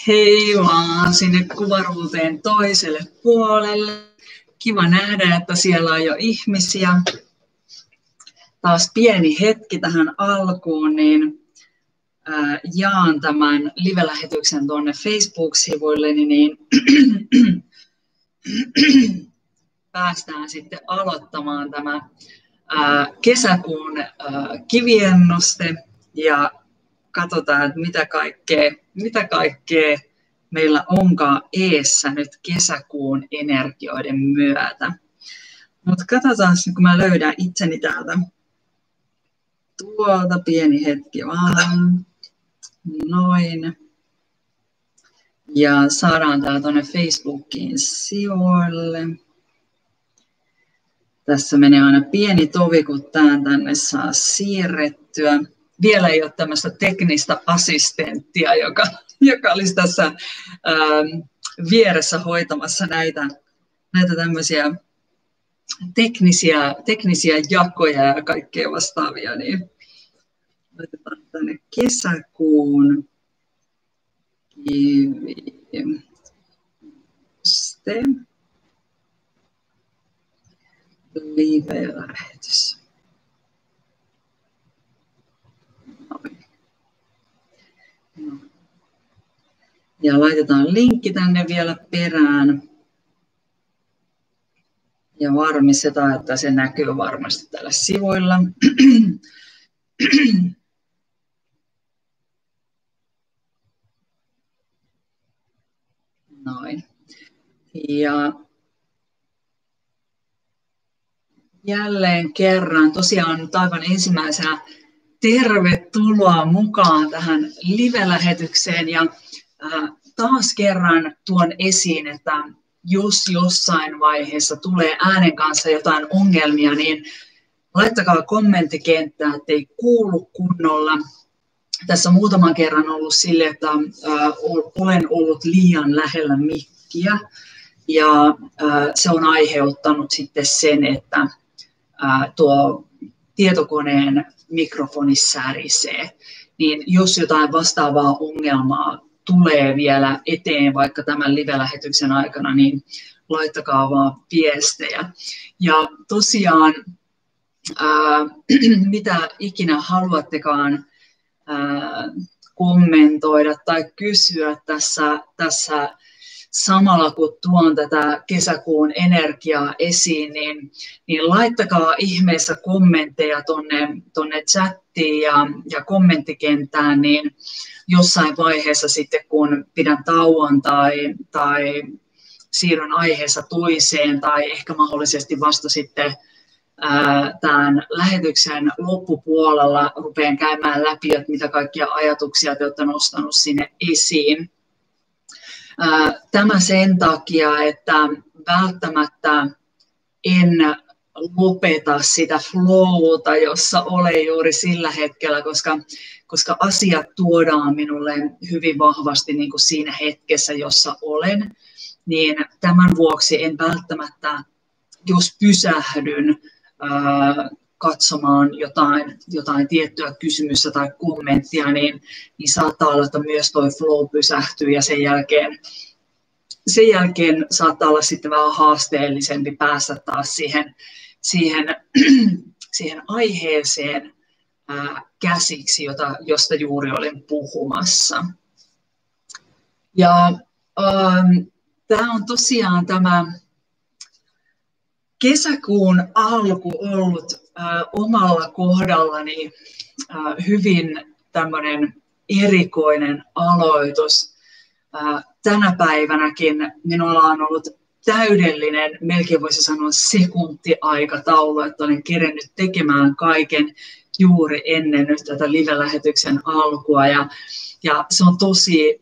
Hei vaan sinne kuvaruuteen toiselle puolelle. Kiva nähdä, että siellä on jo ihmisiä. Taas pieni hetki tähän alkuun, niin jaan tämän live-lähetyksen tuonne Facebook-sivuille, niin päästään sitten aloittamaan tämä kesäkuun kiviennuste ja katsotaan, että mitä kaikkea meillä onkaan eessä nyt kesäkuun energioiden myötä. Mutta katsotaan, kun mä löydän itseni täältä. Tuolta pieni hetki vaan. Noin. Ja saadaan tää tuonne Facebookin sivuille. Tässä menee aina pieni tovi, kun tämän tänne saa siirrettyä. Vielä ei ole tämmöistä teknistä assistenttia, joka olisi tässä vieressä hoitamassa näitä tämmöisiä teknisiä jakoja ja kaikkea vastaavia. Niin laitetaan tänne kesäkuun live-lähetys. Ja laitetaan linkki tänne vielä perään. Ja varmistetaan, että se näkyy varmasti täällä sivuilla. Noin. Ja jälleen kerran, tosiaan nyt aivan ensimmäisenä tervetuloa mukaan tähän live-lähetykseen. Ja taas kerran tuon esiin, että jos jossain vaiheessa tulee äänen kanssa jotain ongelmia, niin laittakaa kommenttikenttään, ettei kuulu kunnolla. Tässä muutaman kerran ollut sille, että olen ollut liian lähellä mikkiä ja se on aiheuttanut sitten sen, että tuo tietokoneen mikrofoni särisee. Niin jos jotain vastaavaa ongelmaa tulee vielä eteen vaikka tämän live-lähetyksen aikana, niin laittakaa vaan viestejä. Ja tosiaan, mitä ikinä haluattekaan kommentoida tai kysyä tässä samalla kun tuon tätä kesäkuun energiaa esiin, niin laittakaa ihmeessä kommentteja tonne chattiin ja kommenttikenttään, niin jossain vaiheessa sitten, kun pidän tauon tai siirryn aiheessa toiseen tai ehkä mahdollisesti vasta sitten tämän lähetyksen loppupuolella rupean käymään läpi, että mitä kaikkia ajatuksia te olette nostanut sinne esiin. Tämä sen takia, että välttämättä en lopeta sitä flowta, jossa olen juuri sillä hetkellä, koska asiat tuodaan minulle hyvin vahvasti niin kuin siinä hetkessä, jossa olen, niin tämän vuoksi en välttämättä, jos pysähdyn katsomaan jotain tiettyä kysymystä tai kommenttia, niin saattaa olla, että myös tuo flow pysähtyy ja sen jälkeen saattaa olla sitten vähän haasteellisempi päästä taas siihen aiheeseen käsiksi, josta juuri olin puhumassa. Ja tämä on tosiaan tämä kesäkuun alku ollut omalla kohdallani hyvin tämmöinen erikoinen aloitus. Tänä päivänäkin minulla on ollut täydellinen, melkein voisi sanoa sekuntiaikataulu, että olen kerennyt tekemään kaiken juuri ennen nyt tätä live-lähetyksen alkua. Ja se on tosi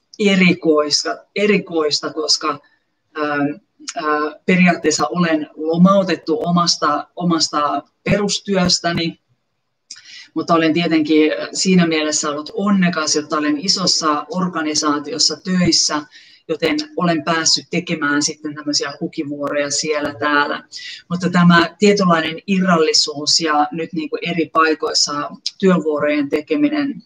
erikoista koska periaatteessa olen lomautettu omasta perustyöstäni, mutta olen tietenkin siinä mielessä ollut onnekas, että olen isossa organisaatiossa töissä, joten olen päässyt tekemään sitten tämmöisiä hukivuoroja siellä täällä. Mutta tämä tietynlainen irrallisuus ja nyt niin kuin eri paikoissa työvuorojen tekeminen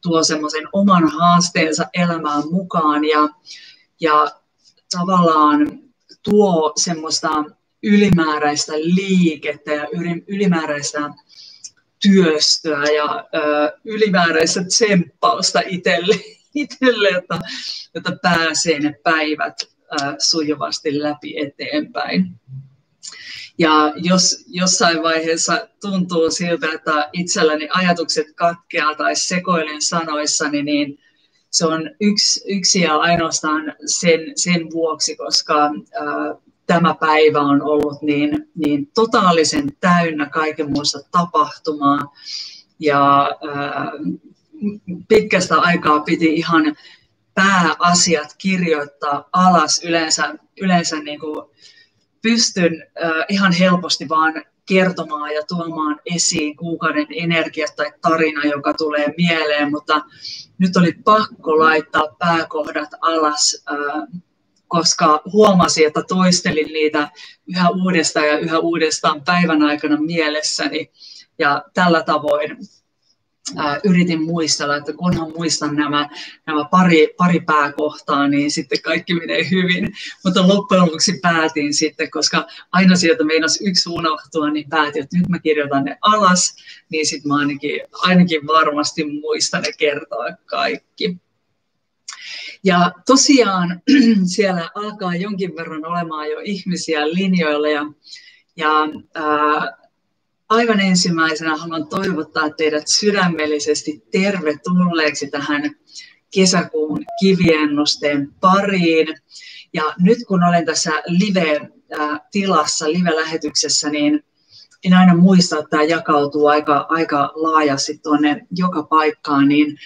tuo semmoisen oman haasteensa elämään mukaan ja tavallaan tuo semmoista ylimääräistä liikettä ja ylimääräistä työstöä ja ylimääräistä tsemppausta itselle että pääsee ne päivät sujuvasti läpi eteenpäin. Ja jos jossain vaiheessa tuntuu siltä, että itselläni ajatukset katkeaa tai sekoilen sanoissani, niin se on yksi ja ainoastaan sen vuoksi, koska tämä päivä on ollut niin totaalisen täynnä kaikenmoista tapahtumaa. Ja pitkästä aikaa piti ihan pääasiat kirjoittaa alas. Yleensä niin kuin pystyn ihan helposti vaan kertomaan ja tuomaan esiin kuukauden energiat tai tarina, joka tulee mieleen, mutta nyt oli pakko laittaa pääkohdat alas, koska huomasin, että toistelin niitä yhä uudestaan päivän aikana mielessäni ja tällä tavoin yritin muistella, että kunhan muistan nämä pari pääkohtaa, niin sitten kaikki menee hyvin. Mutta loppujen lopuksi päätin sitten, koska aina sieltä meinasi yksi unohtua, niin päätin, että nyt mä kirjoitan ne alas, niin sitten mä ainakin varmasti muistan ne kertoa kaikki. Ja tosiaan siellä alkaa jonkin verran olemaan jo ihmisiä linjoilla ja aivan ensimmäisenä haluan toivottaa teidät sydämellisesti tervetulleeksi tähän kesäkuun kiviennusteen pariin. Ja nyt kun olen tässä live-tilassa, live-lähetyksessä, niin en aina muista, että tämä jakautuu aika laajasti tuonne joka paikkaan, niin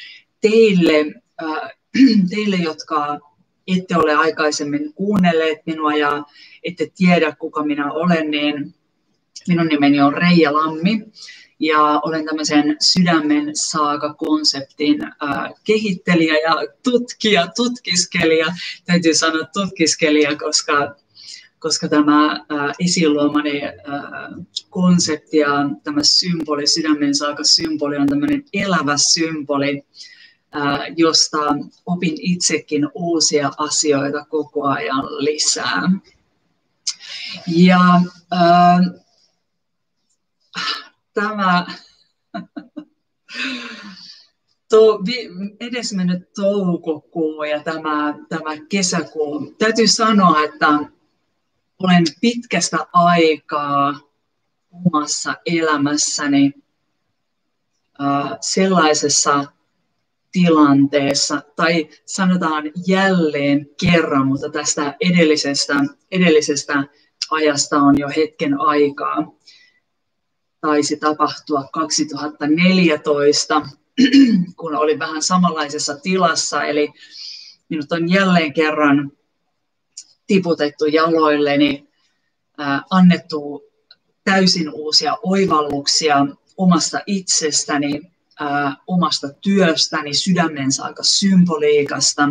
teille, jotka ette ole aikaisemmin kuunnelleet minua ja ette tiedä, kuka minä olen, niin minun nimeni on Reija Lammi ja olen tämmöisen sydämen saaka-konseptin kehittelijä ja tutkiskelija. Täytyy sanoa tutkiskelija, koska tämä esiin luomani konsepti ja tämä symboli, sydämen saaka-symboli on tämmöinen elävä symboli, josta opin itsekin uusia asioita koko ajan lisää. Ja tämä edesmennyt toukokuu ja tämä kesäkuu. Täytyy sanoa, että olen pitkästä aikaa omassa elämässäni sellaisessa tilanteessa, tai sanotaan jälleen kerran, mutta tästä edellisestä ajasta on jo hetken aikaa. Taisi tapahtua 2014, kun olin vähän samanlaisessa tilassa, eli minut on jälleen kerran tiputettu jaloilleni, annettu täysin uusia oivalluksia omasta itsestäni, omasta työstäni, sydämen saaka symboliikasta,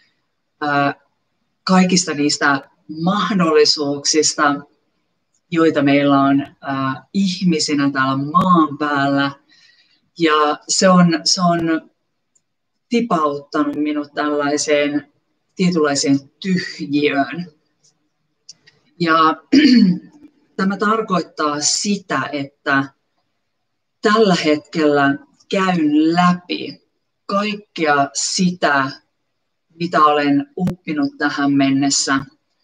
kaikista niistä mahdollisuuksista, joita meillä on ihmisinä täällä maan päällä. Ja se on tipauttanut minut tällaiseen tietynlaiseen tyhjiöön. Ja tämä tarkoittaa sitä, että tällä hetkellä käyn läpi kaikkea sitä, mitä olen oppinut tähän mennessä.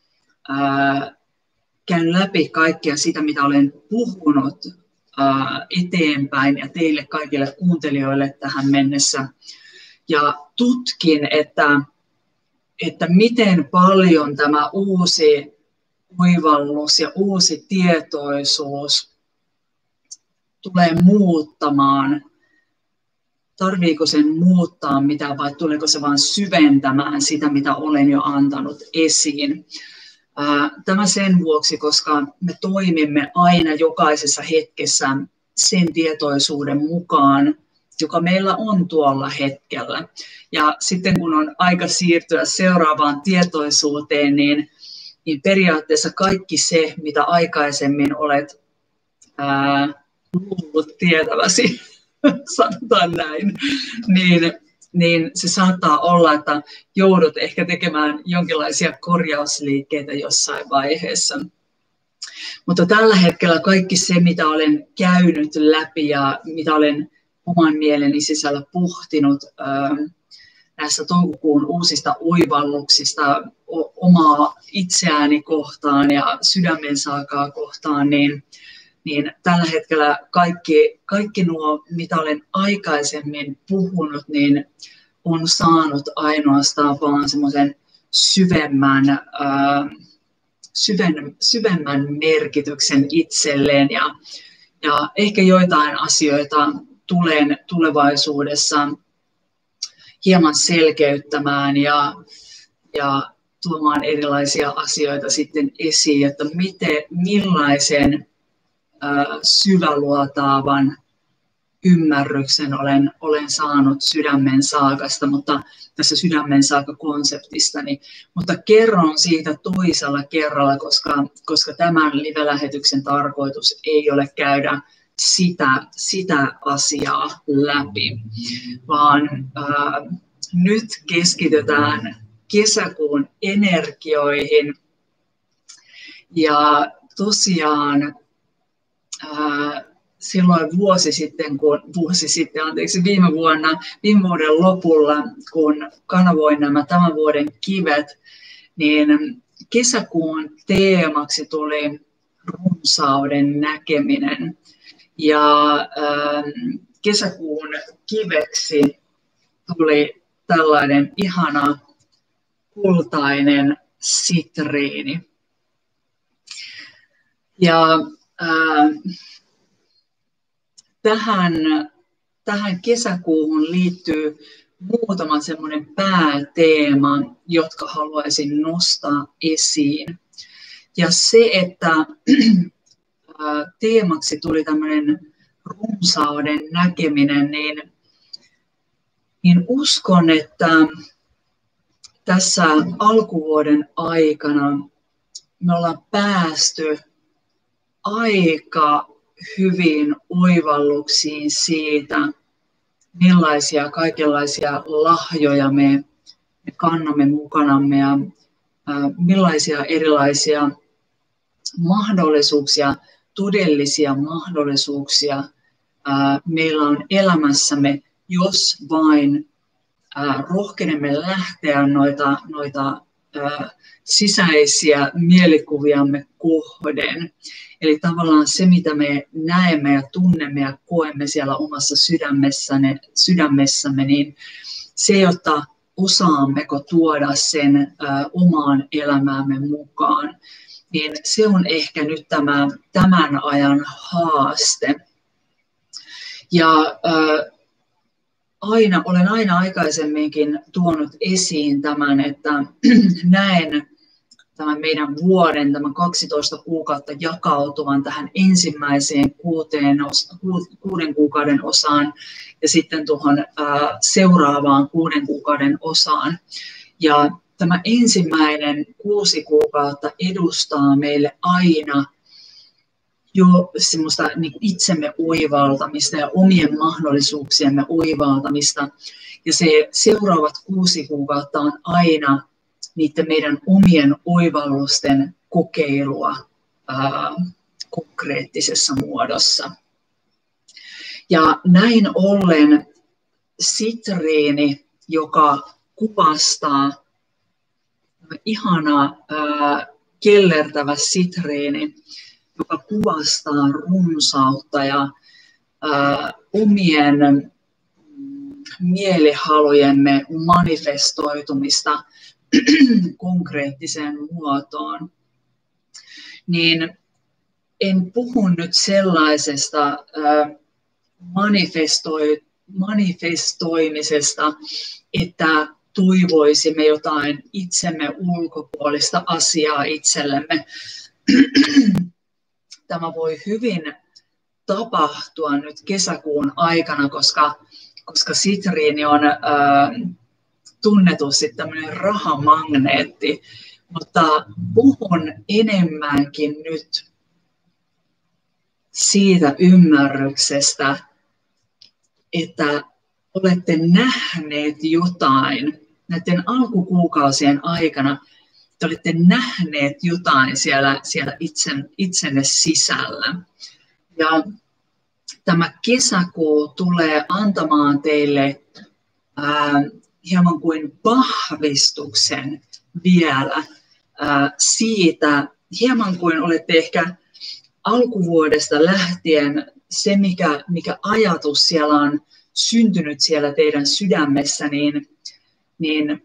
Käyn läpi kaikkea sitä, mitä olen puhunut eteenpäin ja teille kaikille kuuntelijoille tähän mennessä. Ja tutkin, että miten paljon tämä uusi oivallus ja uusi tietoisuus tulee muuttamaan. Tarviiko sen muuttaa mitään vai tuleeko se vain syventämään sitä, mitä olen jo antanut esiin? Tämä sen vuoksi, koska me toimimme aina jokaisessa hetkessä sen tietoisuuden mukaan, joka meillä on tuolla hetkellä. Ja sitten kun on aika siirtyä seuraavaan tietoisuuteen, niin periaatteessa kaikki se, mitä aikaisemmin olet luullut tietäväsi, sanotaan näin, niin niin se saattaa olla, että joudut ehkä tekemään jonkinlaisia korjausliikkeitä jossain vaiheessa. Mutta tällä hetkellä kaikki se, mitä olen käynyt läpi ja mitä olen oman mieleni sisällä pohtinut näissä toukokuun uusista oivalluksista omaa itseääni kohtaan ja sydämen saakaa kohtaan, niin tällä hetkellä kaikki nuo, mitä olen aikaisemmin puhunut, niin on saanut ainoastaan vaan semmoisen syvemmän merkityksen itselleen ja ehkä joitain asioita tulen tulevaisuudessa hieman selkeyttämään ja tuomaan erilaisia asioita sitten esiin, että millaisen syväluotaavan ymmärryksen olen saanut sydämen saakasta, mutta tässä sydämen saaka-konseptistani. Mutta kerron siitä toisella kerralla, koska tämän live-lähetyksen tarkoitus ei ole käydä sitä asiaa läpi, vaan nyt keskitytään kesäkuun energioihin. Ja tosiaan silloin viime vuoden lopulla, kun kanavoin nämä tämän vuoden kivet, niin kesäkuun teemaksi tuli runsauden näkeminen. Ja kesäkuun kiveksi tuli tällainen ihana kultainen sitriini. Ja tähän kesäkuuhun liittyy muutama semmoinen pääteema, jotka haluaisin nostaa esiin. Ja se, että teemaksi tuli tämmöinen runsauden näkeminen, niin uskon, että tässä alkuvuoden aikana me ollaan päästy aika hyvin oivalluksiin siitä, millaisia kaikenlaisia lahjoja me kannamme mukanamme ja millaisia erilaisia mahdollisuuksia, todellisia mahdollisuuksia meillä on elämässämme, jos vain rohkenemme lähteä noita sisäisiä mielikuviamme kohden. Eli tavallaan se, mitä me näemme ja tunnemme ja koemme siellä omassa sydämessämme, niin se, jotta osaammeko tuoda sen omaan elämäämme mukaan, niin se on ehkä nyt tämän ajan haaste. Ja olen aina aikaisemminkin tuonut esiin tämän, että näen tämän meidän vuoden, tämän 12 kuukautta jakautuvan tähän ensimmäiseen 6 kuukauden osaan ja sitten tuohon seuraavaan 6 kuukauden osaan. Ja tämä ensimmäinen 6 kuukautta edustaa meille aina jo semmoista niin kuin itsemme oivaltamista ja omien mahdollisuuksiemme oivaltamista. Ja se seuraavat 6 kuukautta on aina niiden meidän omien oivallusten kokeilua konkreettisessa muodossa. Ja näin ollen sitriini, joka kuvastaa ihana kellertävä sitriini, joka kuvastaa runsautta ja omien mielihalujemme manifestoitumista konkreettiseen muotoon, niin en puhu nyt sellaisesta manifestoimisesta, että toivoisimme jotain itsemme ulkopuolista asiaa itsellemme. Tämä voi hyvin tapahtua nyt kesäkuun aikana, koska sitriini on tunnetusti tämmöinen rahamagneetti, mutta puhun enemmänkin nyt siitä ymmärryksestä, että olette nähneet jotain näiden alkukuukausien aikana, te olette nähneet jotain siellä itsenne sisällä. Ja tämä kesäkuu tulee antamaan teille hieman kuin vahvistuksen vielä siitä, hieman kuin olette ehkä alkuvuodesta lähtien se, mikä ajatus siellä on syntynyt siellä teidän sydämessä, niin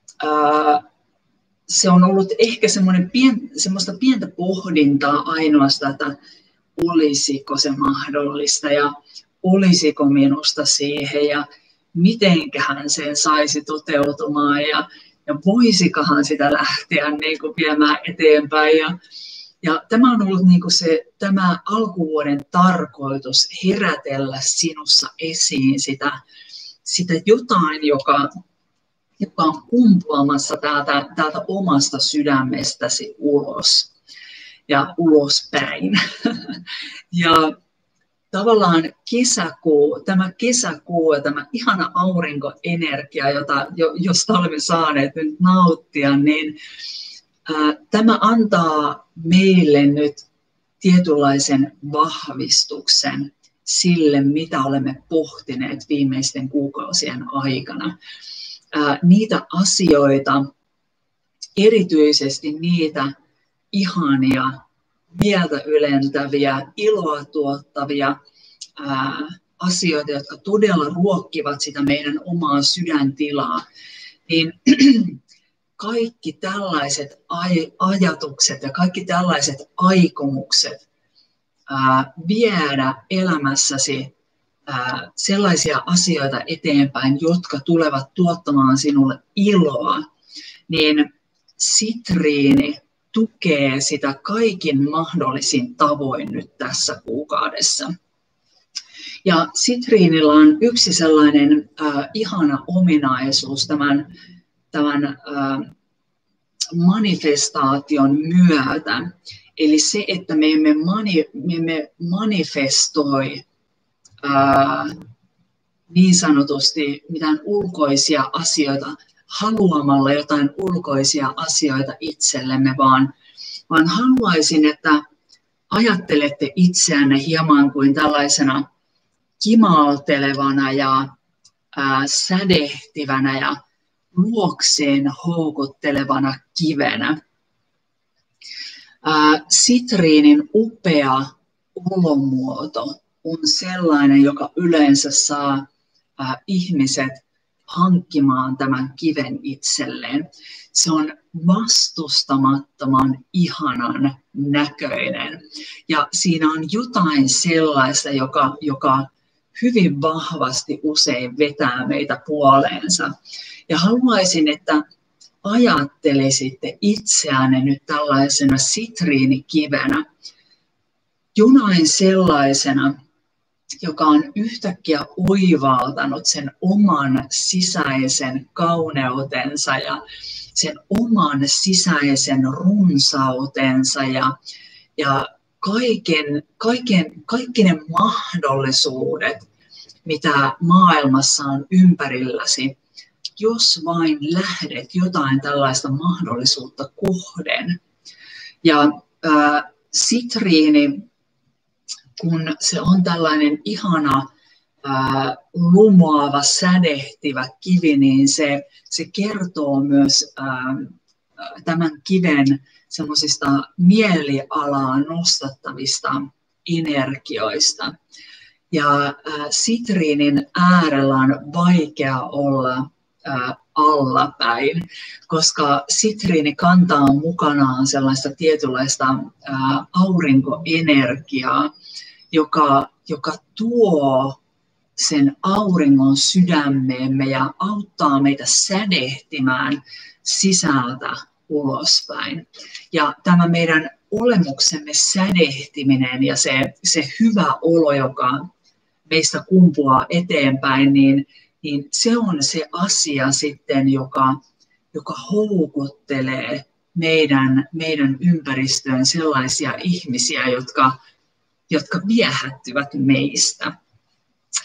se on ollut ehkä semmoista pientä pohdintaa ainoastaan, että olisiko se mahdollista ja olisiko minusta siihen ja mitenköhän sen saisi toteutumaan ja voisikohan sitä lähteä niin kuin viemään eteenpäin. Ja tämä on ollut niin kuin tämä alkuvuoden tarkoitus herätellä sinussa esiin sitä jotain, joka on kumpuamassa täältä omasta sydämestäsi ulos ja ulospäin. Ja tavallaan tämä kesäkuu ja tämä ihana aurinkoenergia, josta olemme saaneet nyt nauttia, niin tämä antaa meille nyt tietynlaisen vahvistuksen sille, mitä olemme pohtineet viimeisten kuukausien aikana. Niitä asioita, erityisesti niitä ihania, mieltä ylentäviä, iloa tuottavia asioita, jotka todella ruokkivat sitä meidän omaa sydäntilaa, niin kaikki tällaiset ajatukset ja kaikki tällaiset aikomukset viedä elämässäsi sellaisia asioita eteenpäin, jotka tulevat tuottamaan sinulle iloa, niin sitriini tukee sitä kaikin mahdollisin tavoin nyt tässä kuukaudessa. Ja sitriinillä on yksi sellainen ihana ominaisuus tämän manifestaation myötä. Eli se, että me emme manifestoi niin sanotusti mitään ulkoisia asioita haluamalla jotain ulkoisia asioita itsellemme, vaan haluaisin, että ajattelette itseänne hieman kuin tällaisena kimaltelevana ja sädehtivänä ja luokseen houkuttelevana kivenä. Sitriinin upea olomuoto on sellainen, joka yleensä saa ihmiset hankkimaan tämän kiven itselleen. Se on vastustamattoman ihanan näköinen. Ja siinä on jotain sellaista, joka hyvin vahvasti usein vetää meitä puoleensa. Ja haluaisin, että ajattelisitte itseänne nyt tällaisena sitriinikivenä, jonain sellaisena, joka on yhtäkkiä oivaltanut sen oman sisäisen kauneutensa ja sen oman sisäisen runsautensa ja kaikki ne mahdollisuudet, mitä maailmassa on ympärilläsi, jos vain lähdet jotain tällaista mahdollisuutta kohden. Ja sitriini, kun se on tällainen ihana, lumoava, sädehtivä kivi, niin se kertoo myös tämän kiven semmoisista mielialaa nostattavista energioista. Ja sitriinin äärellä on vaikea olla allapäin, koska sitriini kantaa mukanaan sellaista tietynlaista aurinkoenergiaa, joka tuo sen auringon sydämeemme ja auttaa meitä sädehtimään sisältä ulospäin. Ja tämä meidän olemuksemme sädehtiminen ja se hyvä olo, joka meistä kumpuaa eteenpäin, niin se on se asia sitten, joka houkuttelee meidän ympäristöön sellaisia ihmisiä, jotka viehättyvät meistä.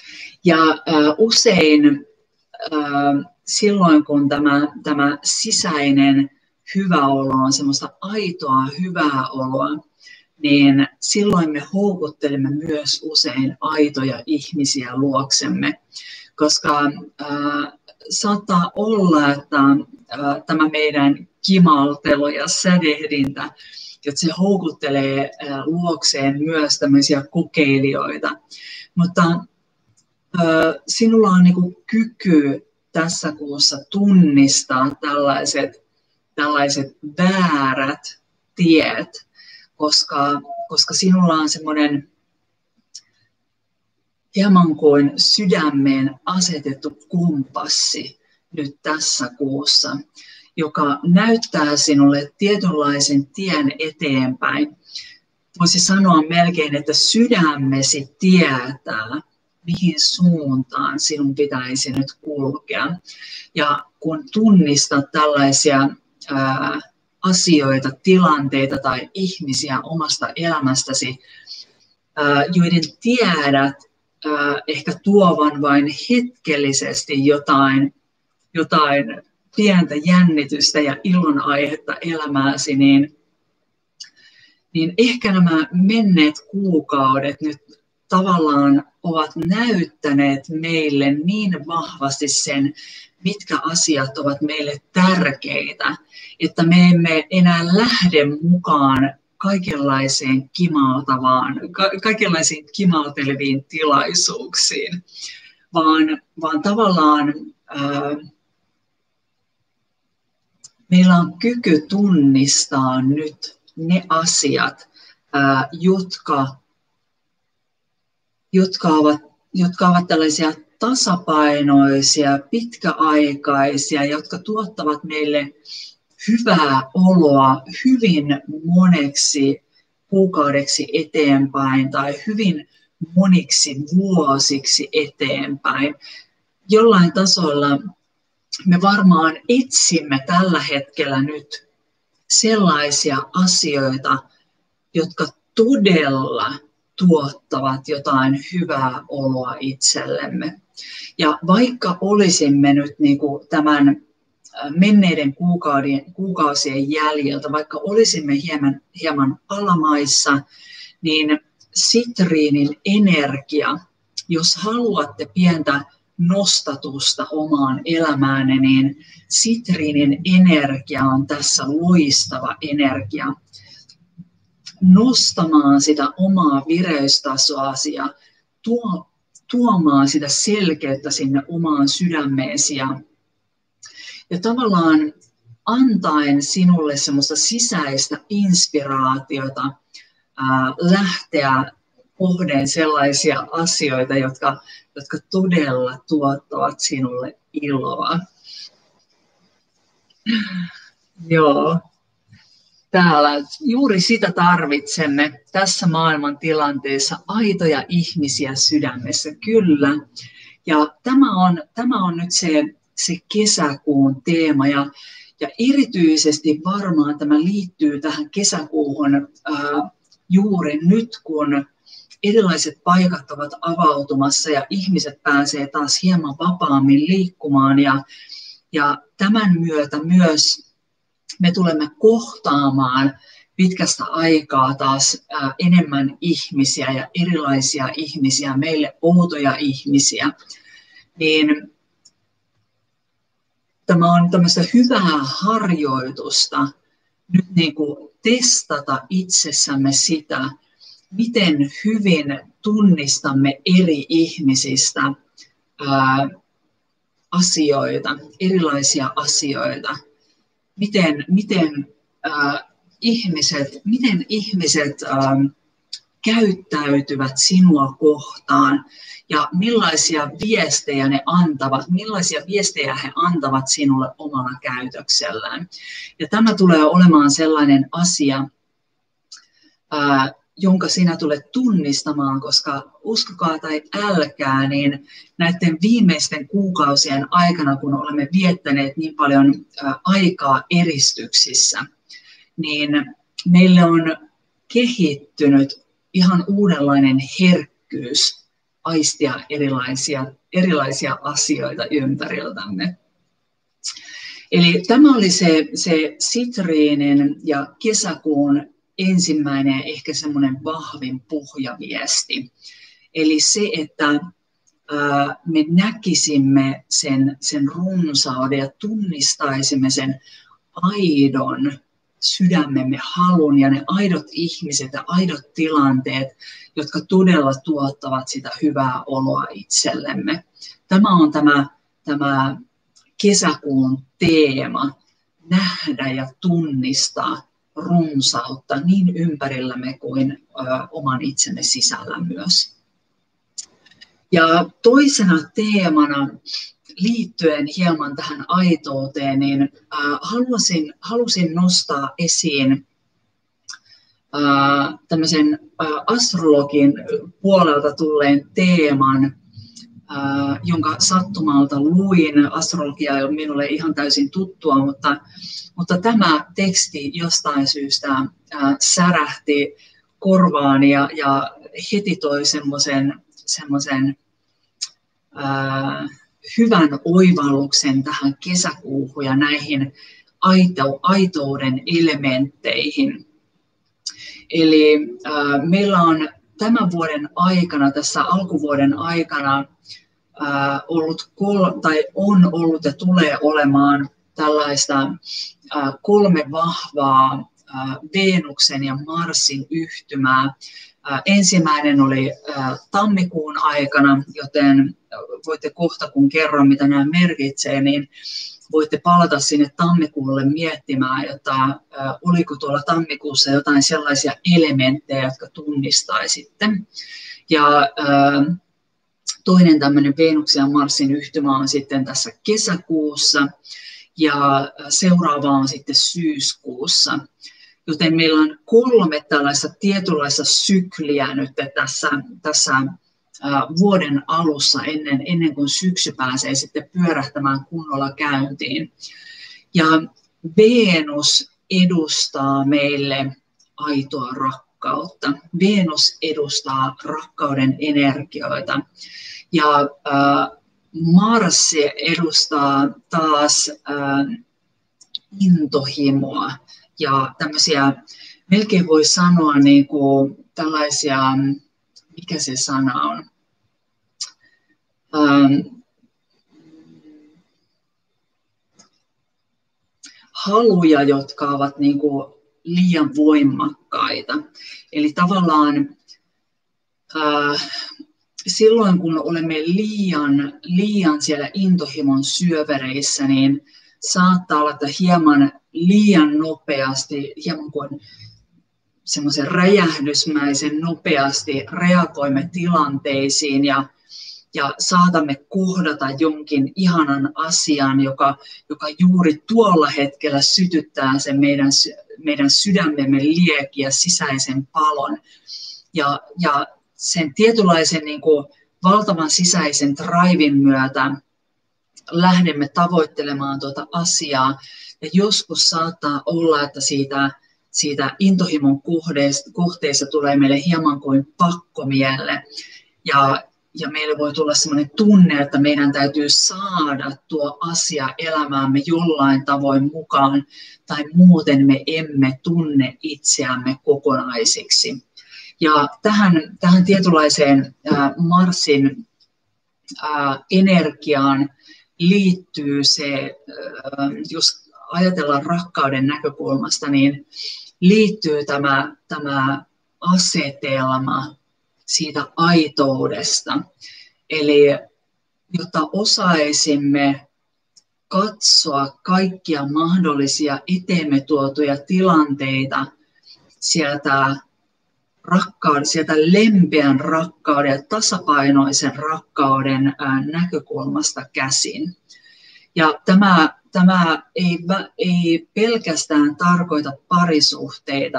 Ja usein silloin, kun tämä sisäinen hyvä olo on semmoista aitoa hyvää oloa, niin silloin me houkuttelemme myös usein aitoja ihmisiä luoksemme, koska saattaa olla, että tämä meidän kimaltelu ja sädehdintä, että se houkuttelee luokseen myös tämmöisiä kokeilijoita, mutta sinulla on niinku kyky tässä kuussa tunnistaa tällaiset väärät tiet, koska sinulla on semmoinen hieman kuin sydämeen asetettu kompassi nyt tässä kuussa, joka näyttää sinulle tietynlaisen tien eteenpäin. Voisi sanoa melkein, että sydämesi tietää, mihin suuntaan sinun pitäisi nyt kulkea. Ja kun tunnistat tällaisia asioita, tilanteita tai ihmisiä omasta elämästäsi, joiden tiedät ehkä tuovan vain hetkellisesti jotain pientä jännitystä ja ilonaihetta elämääsi, niin ehkä nämä menneet kuukaudet nyt tavallaan ovat näyttäneet meille niin vahvasti sen, mitkä asiat ovat meille tärkeitä, että me emme enää lähde mukaan kaikenlaisiin kimalteleviin tilaisuuksiin, vaan tavallaan meillä on kyky tunnistaa nyt ne asiat, jotka ovat tällaisia tasapainoisia, pitkäaikaisia, jotka tuottavat meille hyvää oloa hyvin moneksi kuukaudeksi eteenpäin tai hyvin moniksi vuosiksi eteenpäin. Jollain tasolla me varmaan etsimme tällä hetkellä nyt sellaisia asioita, jotka todella tuottavat jotain hyvää oloa itsellemme. Ja vaikka olisimme nyt niin kuin tämän menneiden kuukausien jäljiltä, vaikka olisimme hieman alamaissa, niin sitriinin energia, jos haluatte pientä nostatusta omaan elämäänne, niin sitriinin energia on tässä loistava energia. Nostamaan sitä omaa vireystasoasi ja tuomaan sitä selkeyttä sinne omaan sydämeesi ja tavallaan antaen sinulle semmoista sisäistä inspiraatiota lähteä kohden sellaisia asioita, jotka todella tuottavat sinulle iloa. Joo. Täällä juuri sitä tarvitsemme tässä maailman tilanteessa, aitoja ihmisiä sydämessä, kyllä. Ja tämä on nyt se kesäkuun teema ja erityisesti varmaan tämä liittyy tähän kesäkuuhun juuri nyt, kun erilaiset paikat ovat avautumassa ja ihmiset pääsee taas hieman vapaammin liikkumaan ja tämän myötä myös me tulemme kohtaamaan pitkästä aikaa taas enemmän ihmisiä ja erilaisia ihmisiä, meille outoja ihmisiä, niin tämä on tämmöistä hyvää harjoitusta nyt niin kuin testata itsessämme sitä, miten hyvin tunnistamme eri ihmisistä asioita, erilaisia asioita. Miten ihmiset käyttäytyvät sinua kohtaan ja millaisia viestejä ne antavat, millaisia viestejä he antavat sinulle omalla käytöksellään. Ja tämä tulee olemaan sellainen asia, jonka sinä tulet tunnistamaan, koska uskokaa tai älkää, niin näiden viimeisten kuukausien aikana, kun olemme viettäneet niin paljon aikaa eristyksissä, niin meille on kehittynyt ihan uudenlainen herkkyys aistia erilaisia asioita ympäriltämme. Eli tämä oli se Citrinen ja kesäkuun ensimmäinen ehkä semmoinen vahvin pohjaviesti. Eli se, että me näkisimme sen runsauden ja tunnistaisimme sen aidon sydämemme halun ja ne aidot ihmiset ja aidot tilanteet, jotka todella tuottavat sitä hyvää oloa itsellemme. Tämä on tämä kesäkuun teema, nähdä ja tunnistaa runsautta niin ympärillämme kuin oman itsemme sisällä myös. Ja toisena teemana liittyen hieman tähän aitouteen, niin halusin nostaa esiin tämmöisen astrologin puolelta tulleen teeman, jonka sattumalta luin. Astrologia ei ole minulle ihan täysin tuttua, mutta tämä teksti jostain syystä särähti korvaani ja heti toi semmoisen hyvän oivalluksen tähän kesäkuuhun ja näihin aitouden elementteihin. Eli meillä on tämän vuoden aikana, tässä alkuvuoden aikana on ollut ja tulee olemaan tällaista 3 vahvaa Venuksen ja Marsin yhtymää. Ensimmäinen oli tammikuun aikana, joten voitte kohta, kun kerron, mitä nämä merkitsee, niin voitte palata sinne tammikuulle miettimään, että oliko tuolla tammikuussa jotain sellaisia elementtejä, jotka tunnistaisitte. Ja toinen tämmöinen Venuksen ja Marsin yhtymä on sitten tässä kesäkuussa ja seuraava on sitten syyskuussa. Joten meillä on 3 tällaista tietynlaista sykliä nyt tässä vuoden alussa ennen kuin syksy pääsee sitten pyörähtämään kunnolla käyntiin. Ja Venus edustaa meille aitoa rakkautta. Venus edustaa rakkauden energioita. Ja Mars edustaa taas intohimoa ja tämmöisiä, melkein voi sanoa niin kuin tällaisia, mikä se sana on? Haluja, jotka ovat niin kuin liian voimakkaita. Eli tavallaan silloin, kun olemme liian siellä intohimon syövereissä, niin saattaa olla, että hieman liian nopeasti, hieman kuin semmoisen räjähdysmäisen nopeasti reagoimme tilanteisiin ja saatamme kohdata jonkin ihanan asian, joka juuri tuolla hetkellä sytyttää sen meidän sydämemme liekin ja sisäisen palon. Ja sen tietynlaisen niin kuin valtavan sisäisen driven myötä lähdemme tavoittelemaan tuota asiaa. Ja joskus saattaa olla, että siitä intohimon kohteesta tulee meille hieman kuin pakkomielle. Ja meille voi tulla sellainen tunne, että meidän täytyy saada tuo asia elämäämme jollain tavoin mukaan, tai muuten me emme tunne itseämme kokonaisiksi. Ja tähän tietynlaiseen Marsin energiaan liittyy se, jos ajatellaan rakkauden näkökulmasta, niin liittyy tämä asetelma siitä aitoudesta. Eli jotta osaisimme katsoa kaikkia mahdollisia eteemme tuotuja tilanteita sieltä lempeän rakkauden ja tasapainoisen rakkauden näkökulmasta käsin. Ja tämä ei pelkästään tarkoita parisuhteita,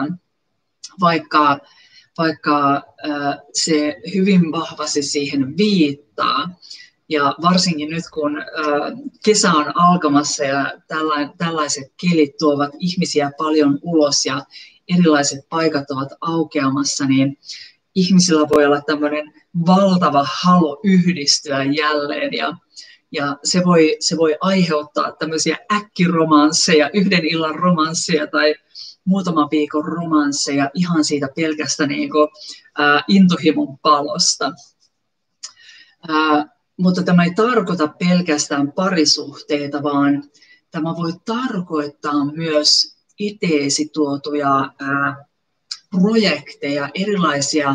vaikka se hyvin vahvasti siihen viittaa. Ja varsinkin nyt, kun kesä on alkamassa ja tällaiset kelit tuovat ihmisiä paljon ulos ja erilaiset paikat ovat aukeamassa, niin ihmisillä voi olla tämmöinen valtava halu yhdistyä jälleen ja se voi aiheuttaa tämmöisiä äkkiromansseja, yhden illan romansseja tai muutaman viikon romansseja ihan siitä pelkästä niin kuin, intohimon palosta. Mutta tämä ei tarkoita pelkästään parisuhteita, vaan tämä voi tarkoittaa myös eteesi tuotuja projekteja, erilaisia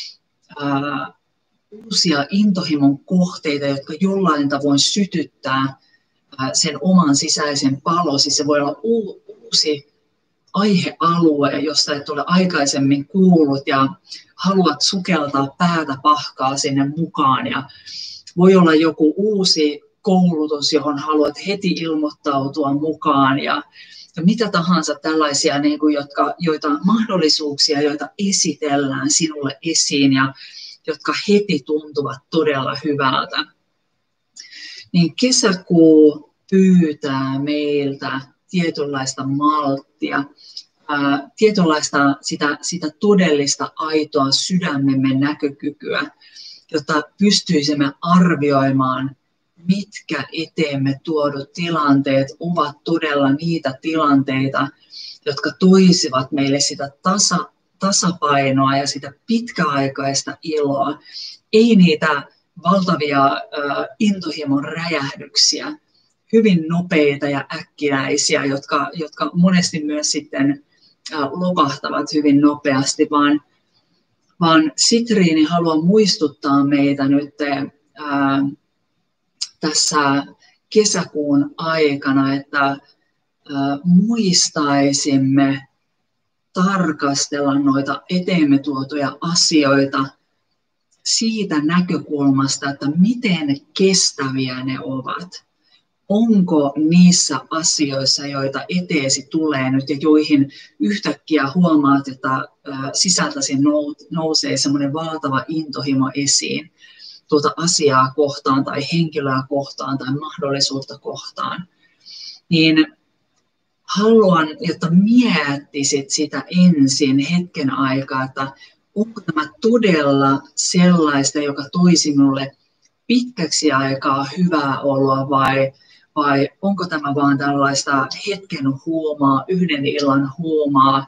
uusia intohimon kohteita, jotka jollain tavoin sytyttää sen oman sisäisen palosi. Se voi olla uusi aihealue, josta et ole aikaisemmin kuullut ja haluat sukeltaa päätä pahkaa sinne mukaan. Ja voi olla joku uusi koulutus, johon haluat heti ilmoittautua mukaan ja mitä tahansa tällaisia, niin kuin, joita mahdollisuuksia, joita esitellään sinulle esiin ja jotka heti tuntuvat todella hyvältä. Niin kesäkuu pyytää meiltä tietynlaista malttia, tietynlaista sitä todellista aitoa sydämemme näkökykyä, jotta pystyisimme arvioimaan, mitkä eteemme tuodut tilanteet ovat todella niitä tilanteita, jotka toisivat meille sitä tasapainoa ja sitä pitkäaikaista iloa, ei niitä valtavia intohimon räjähdyksiä, hyvin nopeita ja äkkinäisiä, jotka monesti myös sitten lopahtavat hyvin nopeasti, vaan Citriini haluaa muistuttaa meitä nyt tässä kesäkuun aikana, että muistaisimme tarkastella noita eteemme tuotuja asioita siitä näkökulmasta, että miten kestäviä ne ovat. Onko niissä asioissa, joita eteesi tulee nyt ja joihin yhtäkkiä huomaat, että sisältäsi nousee semmoinen valtava intohimo esiin tuota asiaa kohtaan tai henkilöä kohtaan tai mahdollisuutta kohtaan, niin haluan, jotta miettisit sitä ensin hetken aikaa, että onko tämä todella sellaista, joka toisi minulle pitkäksi aikaa hyvää oloa vai onko tämä vaan tällaista hetken huumaa, yhden illan huumaa,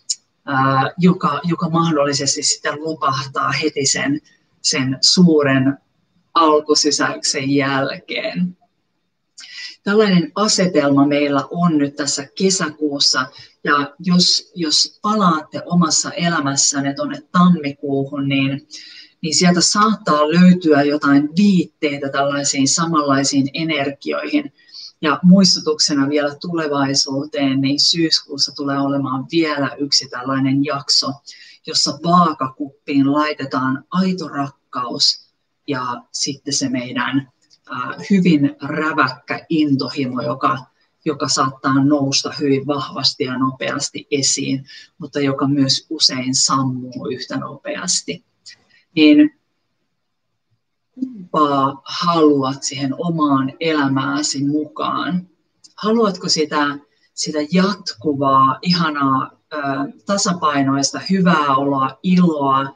joka mahdollisesti sitten lopahtaa heti sen suuren alkusysäyksen jälkeen. Tällainen asetelma meillä on nyt tässä kesäkuussa, ja jos palaatte omassa elämässänne tuonne tammikuuhun, niin sieltä saattaa löytyä jotain viitteitä tällaisiin samanlaisiin energioihin. Ja muistutuksena vielä tulevaisuuteen, niin syyskuussa tulee olemaan vielä yksi tällainen jakso, jossa vaakakuppiin laitetaan aito rakkaus ja sitten se meidän hyvin räväkkä intohimo, joka saattaa nousta hyvin vahvasti ja nopeasti esiin, mutta joka myös usein sammuu yhtä nopeasti. Niin kumpaa haluat siihen omaan elämääsi mukaan? Haluatko sitä jatkuvaa, ihanaa, tasapainoista, hyvää oloa, iloa,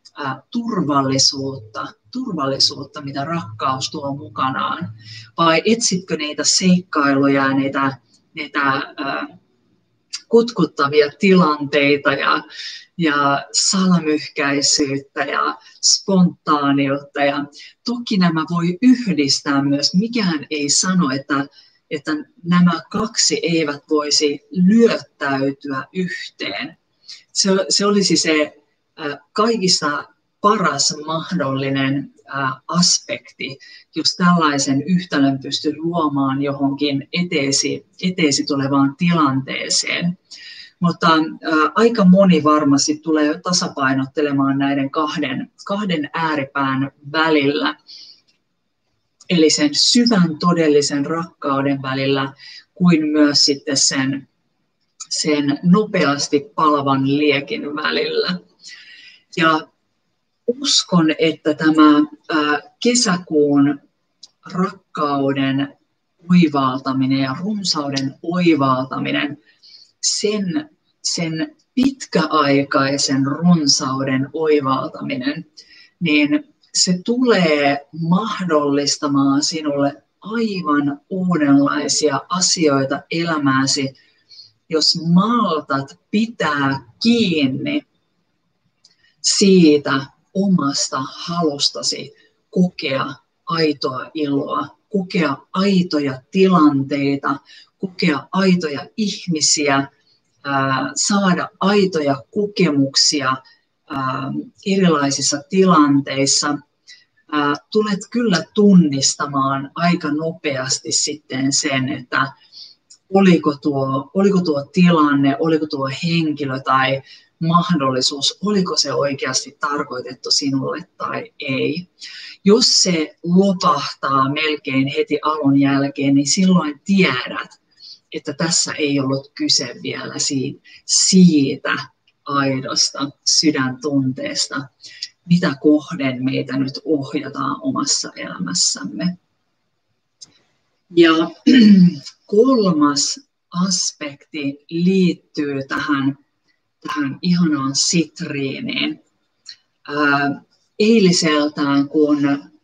turvallisuutta, mitä rakkaus tuo mukanaan? Vai etsitkö niitä seikkailuja ja niitä kutkuttavia tilanteita ja salamyhkäisyyttä ja spontaaniutta? Ja toki nämä voi yhdistää myös. Mikään ei sano, että nämä kaksi eivät voisi lyöttäytyä yhteen. Se olisi se kaikista paras mahdollinen aspekti, jos tällaisen yhtälön pystyy luomaan johonkin eteesi tulevaan tilanteeseen. Mutta aika moni varmasti tulee tasapainottelemaan näiden kahden ääripään välillä. Eli sen syvän todellisen rakkauden välillä, kuin myös sitten sen nopeasti palavan liekin välillä. Ja uskon, että tämä kesäkuun rakkauden oivaltaminen ja runsauden oivaltaminen, sen pitkäaikaisen runsauden oivaltaminen, niin se tulee mahdollistamaan sinulle aivan uudenlaisia asioita elämääsi, jos maltat pitää kiinni siitä omasta halustasi kokea aitoa iloa, kokea aitoja tilanteita, kokea aitoja ihmisiä, saada aitoja kokemuksia erilaisissa tilanteissa. Tulet kyllä tunnistamaan aika nopeasti sitten sen, että oliko tuo tilanne, oliko tuo henkilö tai mahdollisuus, oliko se oikeasti tarkoitettu sinulle tai ei. Jos se lopahtaa melkein heti alun jälkeen, niin silloin tiedät, että tässä ei ollut kyse vielä siitä aidosta sydäntunteesta, mitä kohden meitä nyt ohjataan omassa elämässämme. Ja kolmas aspekti liittyy tähän ihanaan sitriiniin. Eiliseltään, kun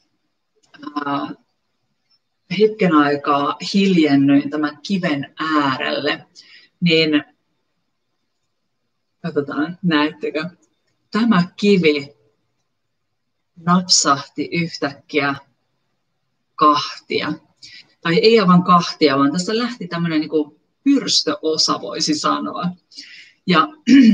hetken aikaa hiljennyin tämän kiven äärelle, niin katsotaan, näettekö? Tämä kivi napsahti yhtäkkiä kahtia. Tai ei aivan kahtia, vaan tästä lähti tämmöinen niin kuin pyrstöosa, voisi sanoa. Ja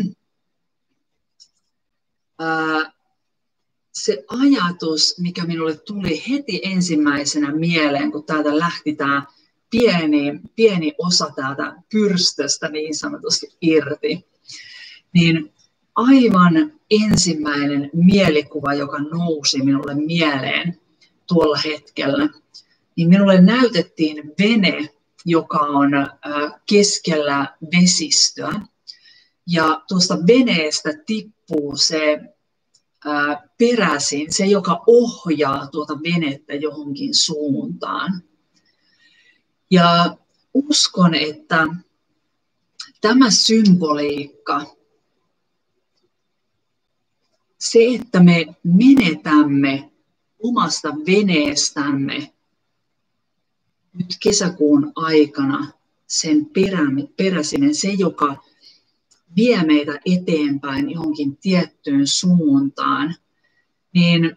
se ajatus, mikä minulle tuli heti ensimmäisenä mieleen, kun täältä lähti tämä pieni osa täältä pyrstöstä niin sanotusti irti, niin aivan ensimmäinen mielikuva, joka nousi minulle mieleen tuolla hetkellä, niin minulle näytettiin vene, joka on keskellä vesistöä. Ja tuosta veneestä tippuu se peräisin, se joka ohjaa tuota venettä johonkin suuntaan. Ja uskon, että tämä symboliikka, se, että me menetämme omasta veneestämme nyt kesäkuun aikana sen peräsinen, se joka vie meitä eteenpäin johonkin tiettyyn suuntaan, niin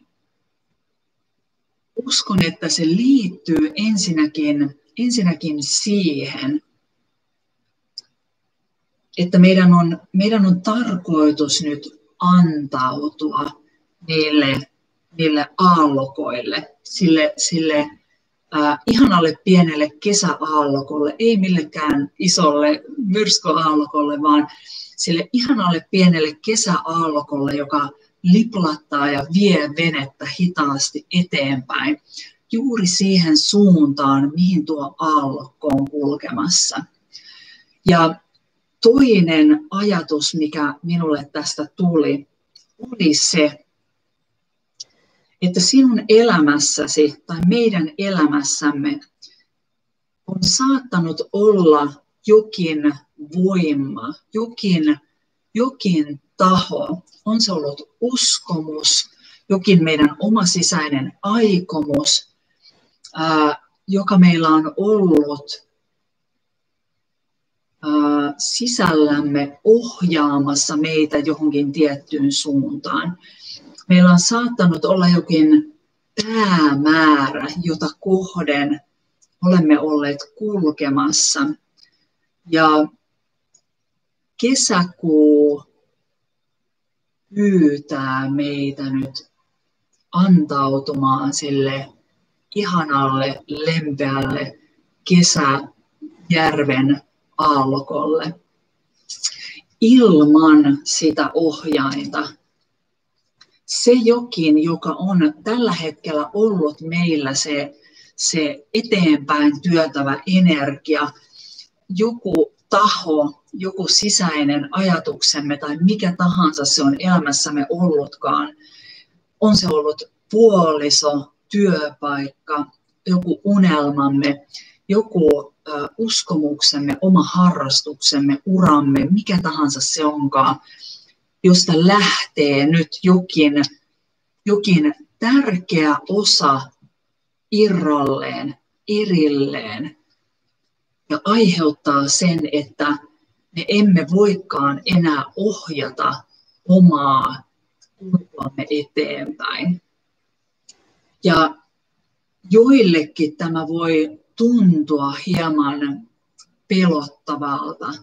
uskon, että se liittyy ensinnäkin siihen, että meidän on tarkoitus nyt antautua niille aallokoille, sille ihanalle pienelle kesäaallokolle, ei millekään isolle myrskyaallokolle, vaan sille ihanalle pienelle kesäaallokolle, joka liplattaa ja vie venettä hitaasti eteenpäin, juuri siihen suuntaan, mihin tuo aallokko on kulkemassa. Ja toinen ajatus, mikä minulle tästä tuli, oli se, että sinun elämässäsi tai meidän elämässämme on saattanut olla jokin voima, jokin taho, on se ollut uskomus, jokin meidän oma sisäinen aikomus, joka meillä on ollut sisällämme ohjaamassa meitä johonkin tiettyyn suuntaan. Meillä on saattanut olla jokin päämäärä, jota kohden olemme olleet kulkemassa. Ja kesäkuu pyytää meitä nyt antautumaan sille ihanalle, lempeälle kesäjärven aallokolle ilman sitä ohjainta. Se jokin, joka on tällä hetkellä ollut meillä se eteenpäin työntävä energia, joku taho, joku sisäinen ajatuksemme tai mikä tahansa se on elämässämme ollutkaan, on se ollut puoliso, työpaikka, joku unelmamme, joku uskomuksemme, oma harrastuksemme, uramme, mikä tahansa se onkaan, josta lähtee nyt jokin tärkeä osa irralleen, erilleen ja aiheuttaa sen, että me emme voikaan enää ohjata omaa kulkuamme eteenpäin. Ja joillekin tämä voi tuntua hieman pelottavalta.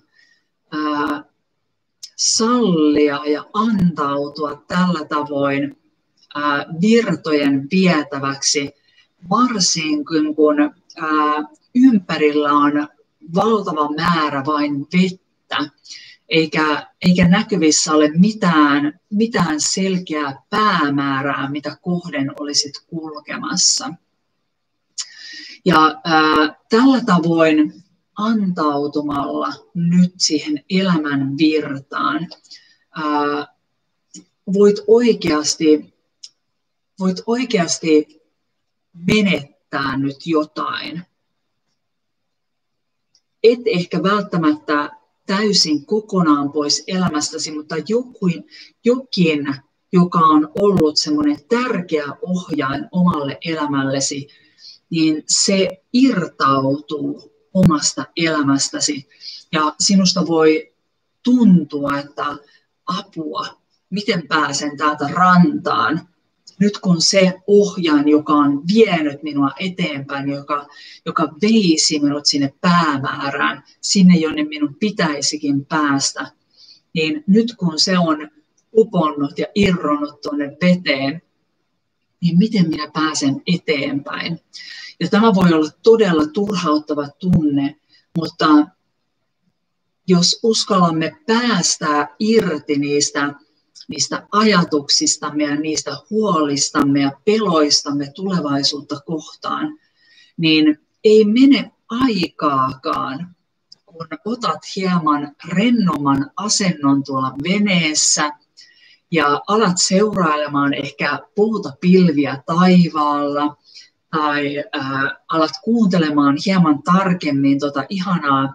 Sallia ja antautua tällä tavoin virtojen vietäväksi, varsinkin kun ympärillä on valtava määrä vain vettä, eikä näkyvissä ole mitään selkeää päämäärää, mitä kohden olisit kulkemassa. Ja tällä tavoin antautumalla nyt siihen elämän virtaan voit oikeasti menettää nyt jotain. Et ehkä välttämättä täysin kokonaan pois elämästäsi, mutta jokin, joka on ollut semmoinen tärkeä ohjain omalle elämällesi, niin se irtautuu omasta elämästäsi. Ja sinusta voi tuntua, että apua, miten pääsen täältä rantaan. Nyt kun se ohjain, joka on vienyt minua eteenpäin, joka veisi minut sinne päämäärään, sinne jonne minun pitäisikin päästä, niin nyt kun se on uponnut ja irronnut tuonne veteen, niin miten minä pääsen eteenpäin? Ja tämä voi olla todella turhauttava tunne, mutta jos uskallamme päästää irti niistä ajatuksistamme ja niistä huolistamme ja peloistamme tulevaisuutta kohtaan, niin ei mene aikaakaan, kun otat hieman rennomman asennon tuolla veneessä ja alat seurailemaan ehkä pouta-pilviä taivaalla tai alat kuuntelemaan hieman tarkemmin ihanaa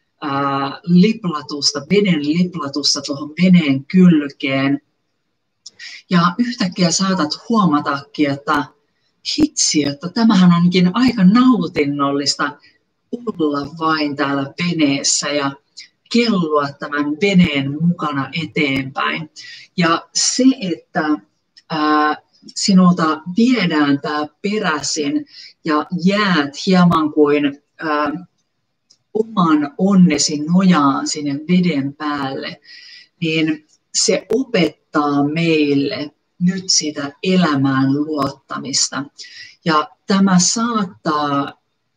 veden liplatusta tuohon veneen kylkeen. Ja yhtäkkiä saatat huomatakin, että hitsi, että tämähän onkin aika nautinnollista olla vain täällä veneessä ja kellua tämän veneen mukana eteenpäin. Ja se, että sinulta viedään tämä peräisin ja jäät hieman kuin oman onnesi nojaan sinne veden päälle, niin se opettaa meille nyt sitä elämään luottamista. Ja tämä saattaa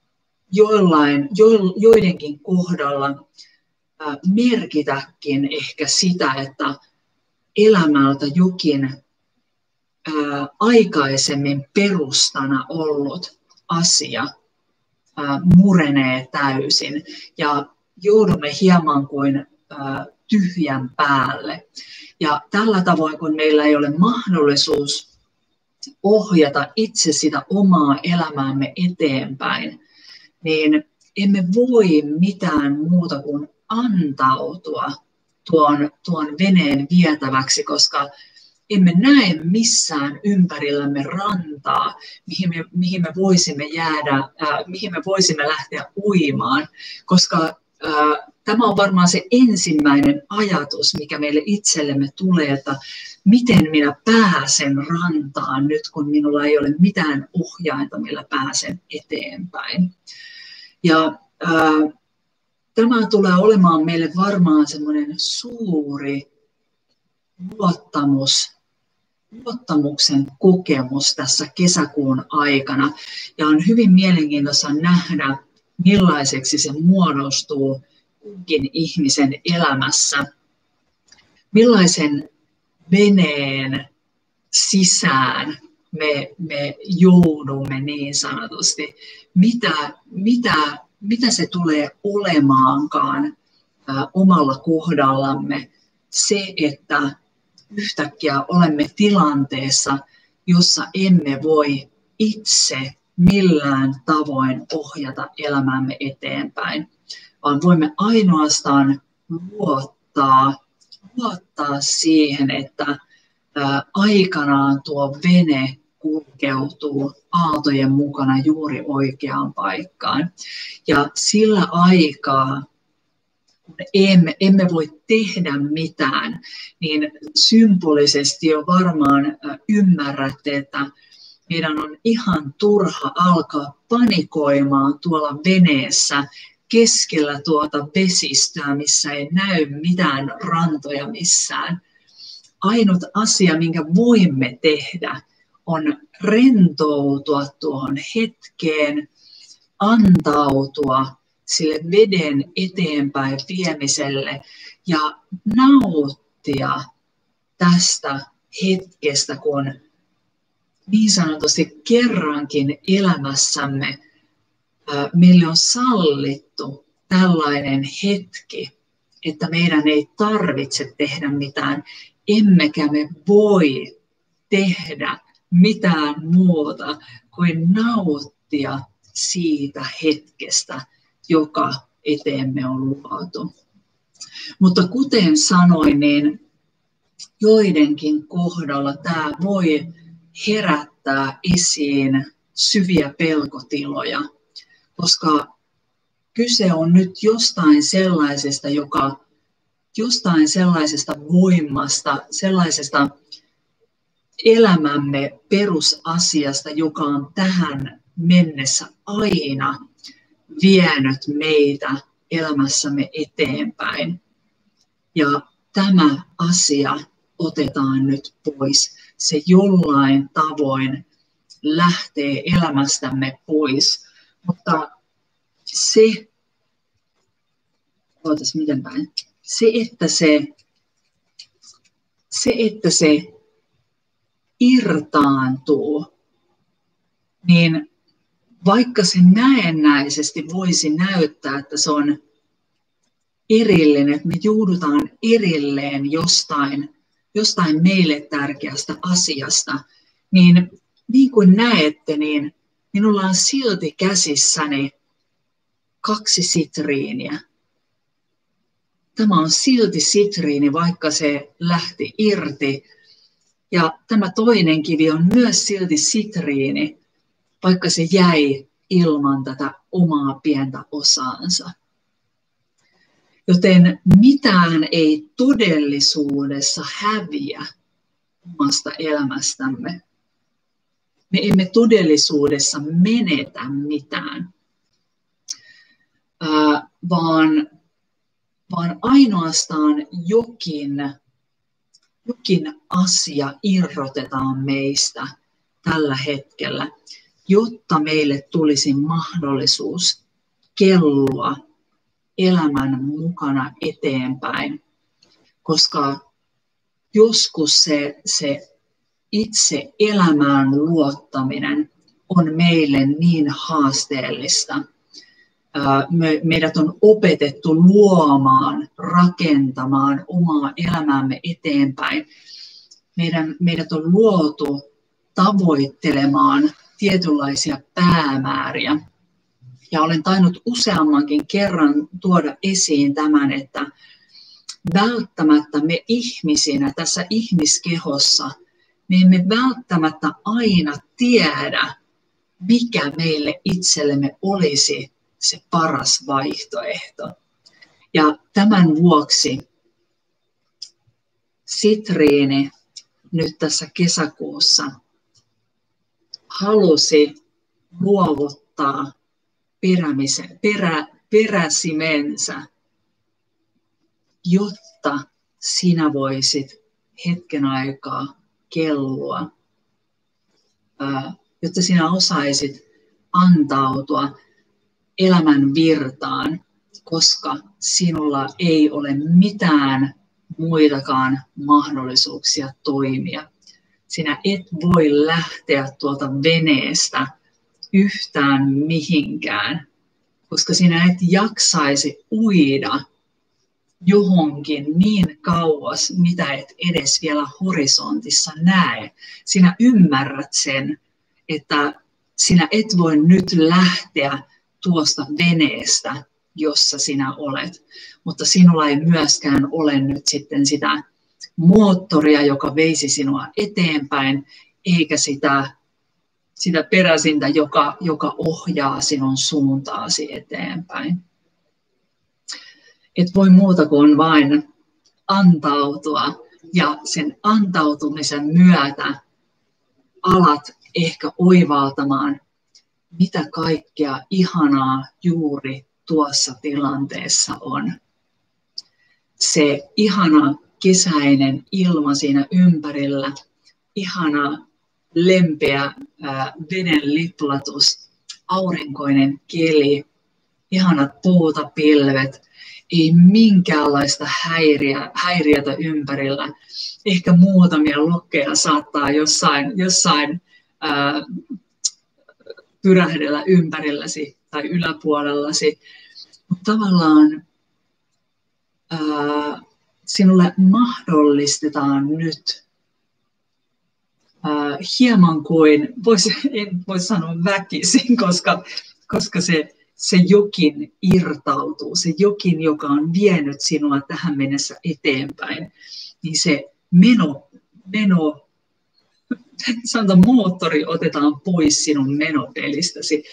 joidenkin kohdalla merkitäkin ehkä sitä, että elämältä jokin aikaisemmin perustana ollut asia murenee täysin ja joudumme hieman kuin tyhjän päälle. Ja tällä tavoin, kun meillä ei ole mahdollisuus ohjata itse sitä omaa elämäämme eteenpäin, niin emme voi mitään muuta kuin antautua tuon veneen vietäväksi, koska emme näe missään ympärillämme rantaa, mihin me voisimme jäädä, mihin me voisimme lähteä uimaan, koska tämä on varmaan se ensimmäinen ajatus, mikä meille itsellemme tulee, että miten minä pääsen rantaan nyt, kun minulla ei ole mitään ohjainta, millä pääsen eteenpäin. Ja tämä tulee olemaan meille varmaan semmoinen suuri luottamuksen kokemus tässä kesäkuun aikana. Ja on hyvin mielenkiintoista nähdä, millaiseksi se muodostuu kunkin ihmisen elämässä. Millaisen veneen sisään me joudumme niin sanotusti. Mitä se tulee olemaankaan omalla kohdallamme. Se, että yhtäkkiä olemme tilanteessa, jossa emme voi itse millään tavoin ohjata elämäämme eteenpäin, vaan voimme ainoastaan luottaa siihen, että aikanaan tuo vene kulkeutuu aaltojen mukana juuri oikeaan paikkaan. Ja sillä aikaa, kun emme voi tehdä mitään, niin symbolisesti jo varmaan ymmärrätte, että meidän on ihan turha alkaa panikoimaan tuolla veneessä keskellä tuota vesistöä, missä ei näy mitään rantoja missään. Ainut asia, minkä voimme tehdä, on rentoutua tuohon hetkeen, antautua sille veden eteenpäin viemiselle ja nauttia tästä hetkestä, kun niin sanotusti kerrankin elämässämme meille on sallittu tällainen hetki, että meidän ei tarvitse tehdä mitään, emmekä me voi tehdä mitään muuta kuin nauttia siitä hetkestä, joka eteemme on luotu. Mutta kuten sanoin, niin joidenkin kohdalla tämä voi herättää esiin syviä pelkotiloja, koska kyse on nyt jostain sellaisesta voimasta, sellaisesta elämämme perusasiasta, joka on tähän mennessä aina vienyt meitä elämässämme eteenpäin. Ja tämä asia otetaan nyt pois. Se jollain tavoin lähtee elämästämme pois. Mutta että se irtaantuu, niin vaikka se näennäisesti voisi näyttää, että se on erillinen, että me joudutaan erilleen jostain meille tärkeästä asiasta, niin kuin näette, niin minulla on silti käsissäni 2 sitriiniä. Tämä on silti sitriini, vaikka se lähti irti. Ja tämä toinen kivi on myös silti sitriini, vaikka se jäi ilman tätä omaa pientä osaansa. Joten mitään ei todellisuudessa häviä omasta elämästämme. Me emme todellisuudessa menetä mitään, vaan ainoastaan jokin asia irrotetaan meistä tällä hetkellä, jotta meille tulisi mahdollisuus kellua elämän mukana eteenpäin, koska joskus se itse elämään luottaminen on meille niin haasteellista. Meidät on opetettu luomaan, rakentamaan omaa elämäämme eteenpäin. Meidät on luotu tavoittelemaan tietynlaisia päämääriä. Ja olen tainnut useammankin kerran tuoda esiin tämän, että välttämättä me ihmisinä tässä ihmiskehossa, me emme välttämättä aina tiedä, mikä meille itsellemme olisi se paras vaihtoehto. Ja tämän vuoksi sitriini nyt tässä kesäkuussa halusi luovuttaa peräsimensä, jotta sinä voisit hetken aikaa kellua, jotta sinä osaisit antautua elämän virtaan, koska sinulla ei ole mitään muitakaan mahdollisuuksia toimia. Sinä et voi lähteä tuolta veneestä yhtään mihinkään, koska sinä et jaksaisi uida johonkin niin kauas, mitä et edes vielä horisontissa näe. Sinä ymmärrät sen, että sinä et voi nyt lähteä tuosta veneestä, jossa sinä olet, mutta sinulla ei myöskään ole nyt sitten sitä moottoria, joka veisi sinua eteenpäin, eikä sitä peräsintä, joka ohjaa sinun suuntaasi eteenpäin. Et voi muuta kuin vain antautua, ja sen antautumisen myötä alat ehkä oivaltamaan, mitä kaikkea ihanaa juuri tuossa tilanteessa on. Se ihana kesäinen ilma siinä ympärillä, ihana lempeä veden liplatus, aurinkoinen keli, ihanat puutapilvet, ei minkäänlaista häiriötä ympärillä. Ehkä muutamia lokkeja saattaa jossain pyrähdellä ympärilläsi tai yläpuolellasi. Mutta tavallaan sinulle mahdollistetaan nyt hieman kuin, en voi sanoa väkisin, koska se jokin irtautuu, se jokin, joka on vienyt sinua tähän mennessä eteenpäin, niin se sanotaan moottori otetaan pois sinun menopelistäsi,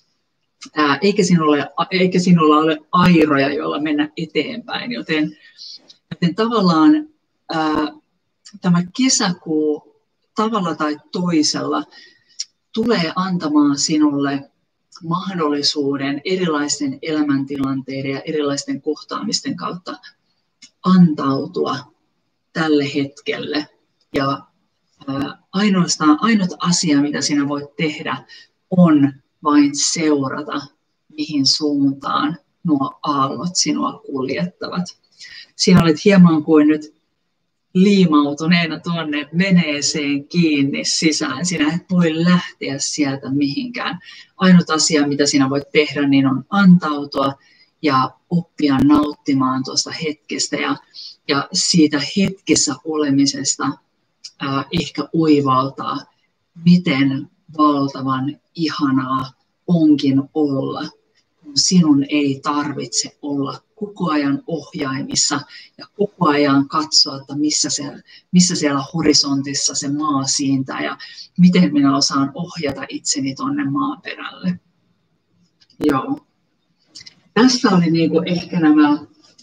eikä sinulla ole airoja, joilla mennä eteenpäin, joten tavallaan tämä kesäkuu tavalla tai toisella tulee antamaan sinulle mahdollisuuden erilaisten elämäntilanteiden ja erilaisten kohtaamisten kautta antautua tälle hetkelle. Ja ainut asia, mitä sinä voit tehdä, on vain seurata, mihin suuntaan nuo aallot sinua kuljettavat. Sinä olet hieman kuin nyt liimautuneena tuonne veneeseen kiinni sisään. Sinä et voi lähteä sieltä mihinkään. Ainut asia, mitä sinä voit tehdä, niin on antautua ja oppia nauttimaan tuosta hetkestä ja siitä hetkessä olemisesta ehkä oivaltaa, miten valtavan ihanaa onkin olla. Sinun ei tarvitse olla koko ajan ohjaimissa ja koko ajan katsoa, että missä siellä horisontissa se maa siintää ja miten minä osaan ohjata itseni tuonne maaperälle. Joo. Tässä oli niinku ehkä nämä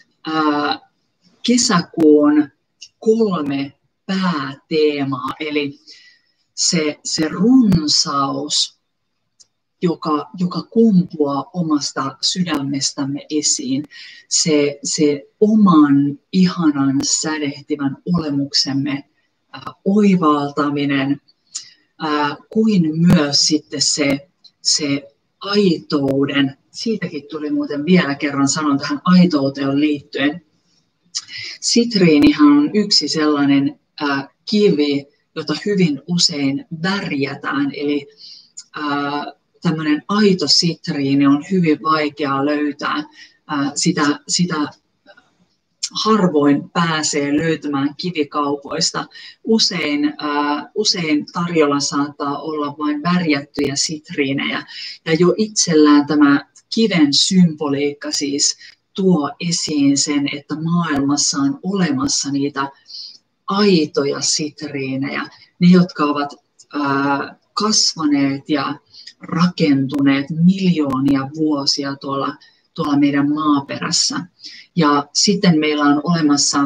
kesäkuun 3 pääteemaa, eli se runsaus, joka kumpuaa omasta sydämestämme esiin, se oman ihanan sädehtivän olemuksemme oivaltaminen, kuin myös sitten se aitouden, siitäkin tuli muuten vielä kerran sanon tähän aitouteen liittyen. Sitriinihan on yksi sellainen kivi, jota hyvin usein värjätään, eli tämmöinen aito sitriini on hyvin vaikea löytää. Sitä harvoin pääsee löytämään kivikaupoista. Usein tarjolla saattaa olla vain värjättyjä sitriinejä. Ja jo itsellään tämä kiven symboliikka siis tuo esiin sen, että maailmassa on olemassa niitä aitoja sitriinejä. Ne, jotka ovat kasvaneet ja rakentuneet miljoonia vuosia tuolla meidän maaperässä. Ja sitten meillä on olemassa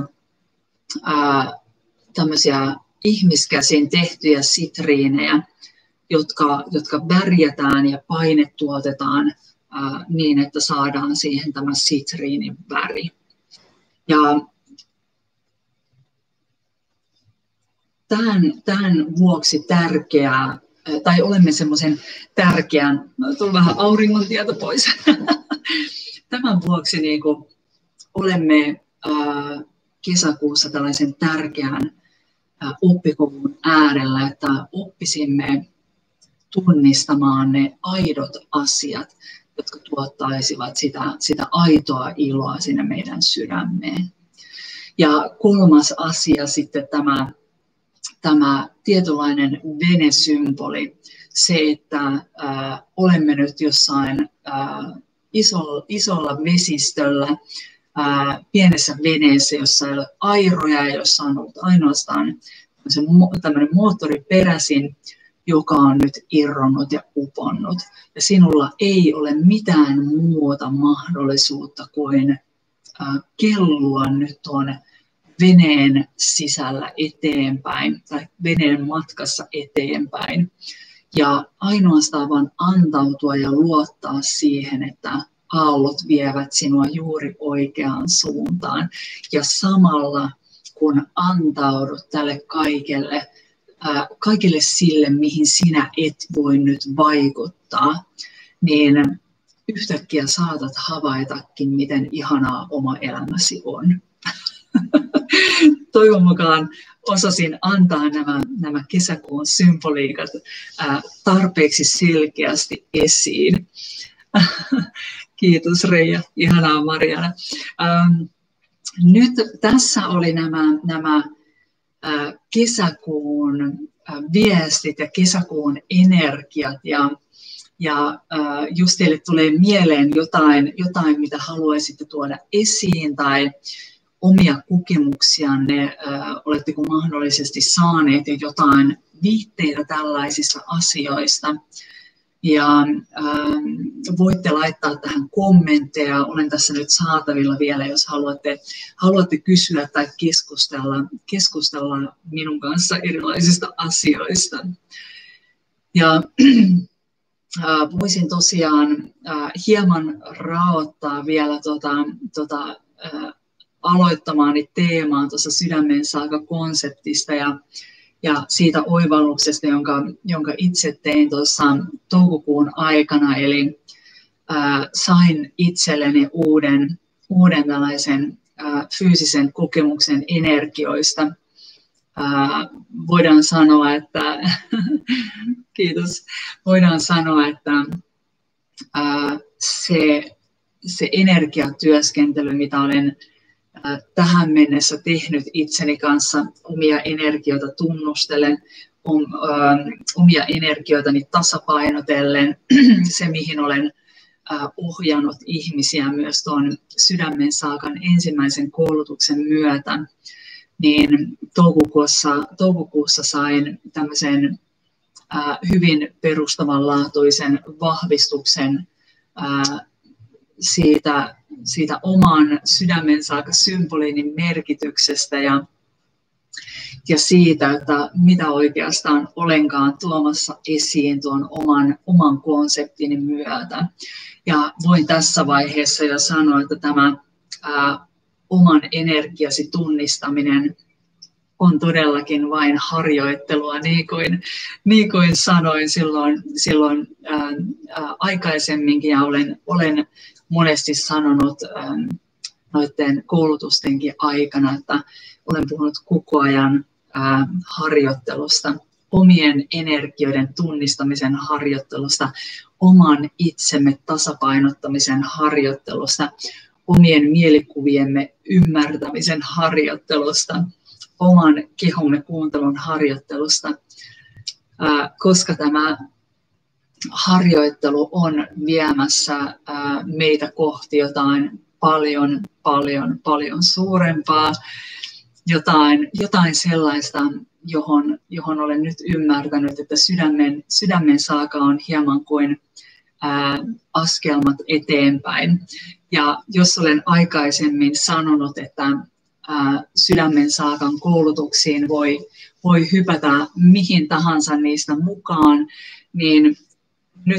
tämmöisiä ihmiskäsin tehtyjä sitriinejä, jotka värjätään ja paine tuotetaan niin, että saadaan siihen tämä sitriinin väri. Ja tämän vuoksi tärkeää, tai olemme semmoisen tärkeän, tuli vähän auringon tieto pois, tämän vuoksi niin kuin olemme kesäkuussa tällaisen tärkeän oppikoulun äärellä, että oppisimme tunnistamaan ne aidot asiat, jotka tuottaisivat sitä aitoa iloa sinne meidän sydämeen. Ja 3. asia sitten tämä tietynlainen venesymboli. se, että olemme nyt jossain isolla vesistöllä, pienessä veneessä, jossa ei ole airoja ja jossa on ollut ainoastaan tämmöinen moottoriperäsin, joka on nyt irronnut ja uponnut. Ja sinulla ei ole mitään muuta mahdollisuutta kuin kellua nyt tuon veneen sisällä eteenpäin tai veneen matkassa eteenpäin. Ja ainoastaan vain antautua ja luottaa siihen, että aallot vievät sinua juuri oikeaan suuntaan. Ja samalla kun antaudut tälle kaikelle sille, mihin sinä et voi nyt vaikuttaa, niin yhtäkkiä saatat havaitakin, miten ihanaa oma elämäsi on. Toivon mukaan osasin antaa nämä kesäkuun symboliikat tarpeeksi selkeästi esiin. Kiitos Reija, ihanaa Mariana. Nyt tässä oli nämä kesäkuun viestit ja kesäkuun energiat. Ja jos teille tulee mieleen jotain, mitä haluaisitte tuoda esiin tai omia kokemuksianne, oletteko mahdollisesti saaneet jo jotain viitteitä tällaisista asioista. Ja voitte laittaa tähän kommentteja. Olen tässä nyt saatavilla vielä, jos haluatte kysyä tai keskustella minun kanssa erilaisista asioista. Ja voisin tosiaan hieman raottaa vielä aloittamaani teemaa tuossa Sydämen saaka-konseptista ja siitä oivalluksesta, jonka itse tein tuossa toukokuun aikana. Eli sain itselleni uuden tällaisen fyysisen kokemuksen energioista. Voidaan sanoa, että kiitos. Voidaan sanoa, että se energiatyöskentely, mitä olen tähän mennessä tehnyt itseni kanssa, omia energioita tunnustellen, omia energioitani tasapainotellen, se mihin olen ohjannut ihmisiä myös tuon Sydämen saakan ensimmäisen koulutuksen myötä, niin toukokuussa sain tämmöisen hyvin perustavanlaatuisen vahvistuksen siitä oman Sydämen saaka -symboliinin merkityksestä ja siitä, että mitä oikeastaan olenkaan tuomassa esiin tuon oman konseptini myötä. Ja voin tässä vaiheessa jo sanoa, että tämä oman energiasi tunnistaminen on todellakin vain harjoittelua, niin kuin sanoin silloin aikaisemminkin, ja olen monesti sanonut noiden koulutustenkin aikana, että olen puhunut koko ajan harjoittelusta, omien energioiden tunnistamisen harjoittelusta, oman itsemme tasapainottamisen harjoittelusta, omien mielikuviemme ymmärtämisen harjoittelusta, oman kehomme kuuntelun harjoittelusta, koska tämä harjoittelu on viemässä meitä kohti jotain paljon suurempaa, jotain sellaista, johon olen nyt ymmärtänyt, että sydämen saaka on hieman kuin askelmat eteenpäin. Ja jos olen aikaisemmin sanonut, että Sydämen saakan koulutuksiin voi hypätä mihin tahansa niistä mukaan, niin nyt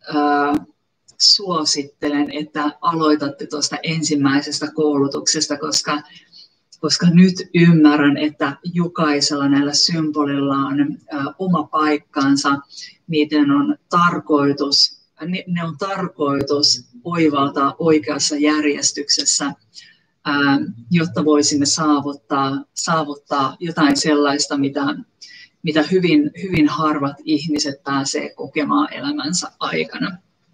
suosittelen, että aloitatte tuosta ensimmäisestä koulutuksesta, koska nyt ymmärrän, että jokaisella näillä symbolilla on oma paikkansa. Ne on tarkoitus oivaltaa oikeassa järjestyksessä, jotta voisimme saavuttaa jotain sellaista, mitä hyvin harvat ihmiset pääsee kokemaan elämänsä aikana.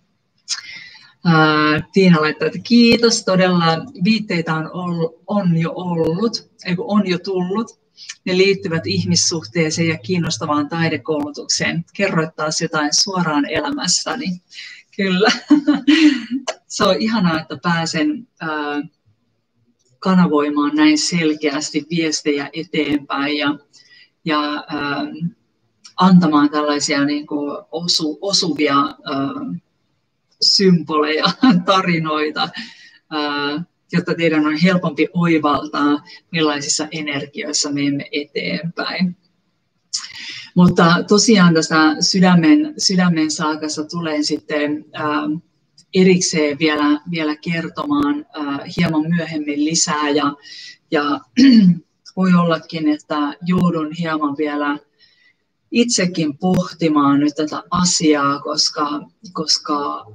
Tiina laittaa, että kiitos, todella viitteitä on jo tullut. ne liittyvät ihmissuhteeseen ja kiinnostavaan taidekoulutukseen. Kerroit taas jotain suoraan elämässäni. Kyllä. Se on ihanaa, että pääsen kanavoimaan näin selkeästi viestejä eteenpäin ja antamaan tällaisia niin kuin osuvia symboleja, tarinoita, jotta teidän on helpompi oivaltaa, millaisissa energioissa menemme eteenpäin. Mutta tosiaan tästä sydämen saakasta tulen sitten erikseen vielä kertomaan hieman myöhemmin lisää ja voi ollakin, että joudun hieman vielä itsekin pohtimaan nyt tätä asiaa, koska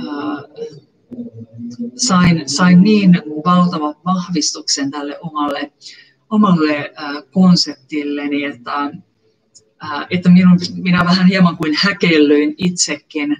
sain niin valtavan vahvistuksen tälle omalle konseptilleni, että minä vähän hieman kuin häkellyin itsekin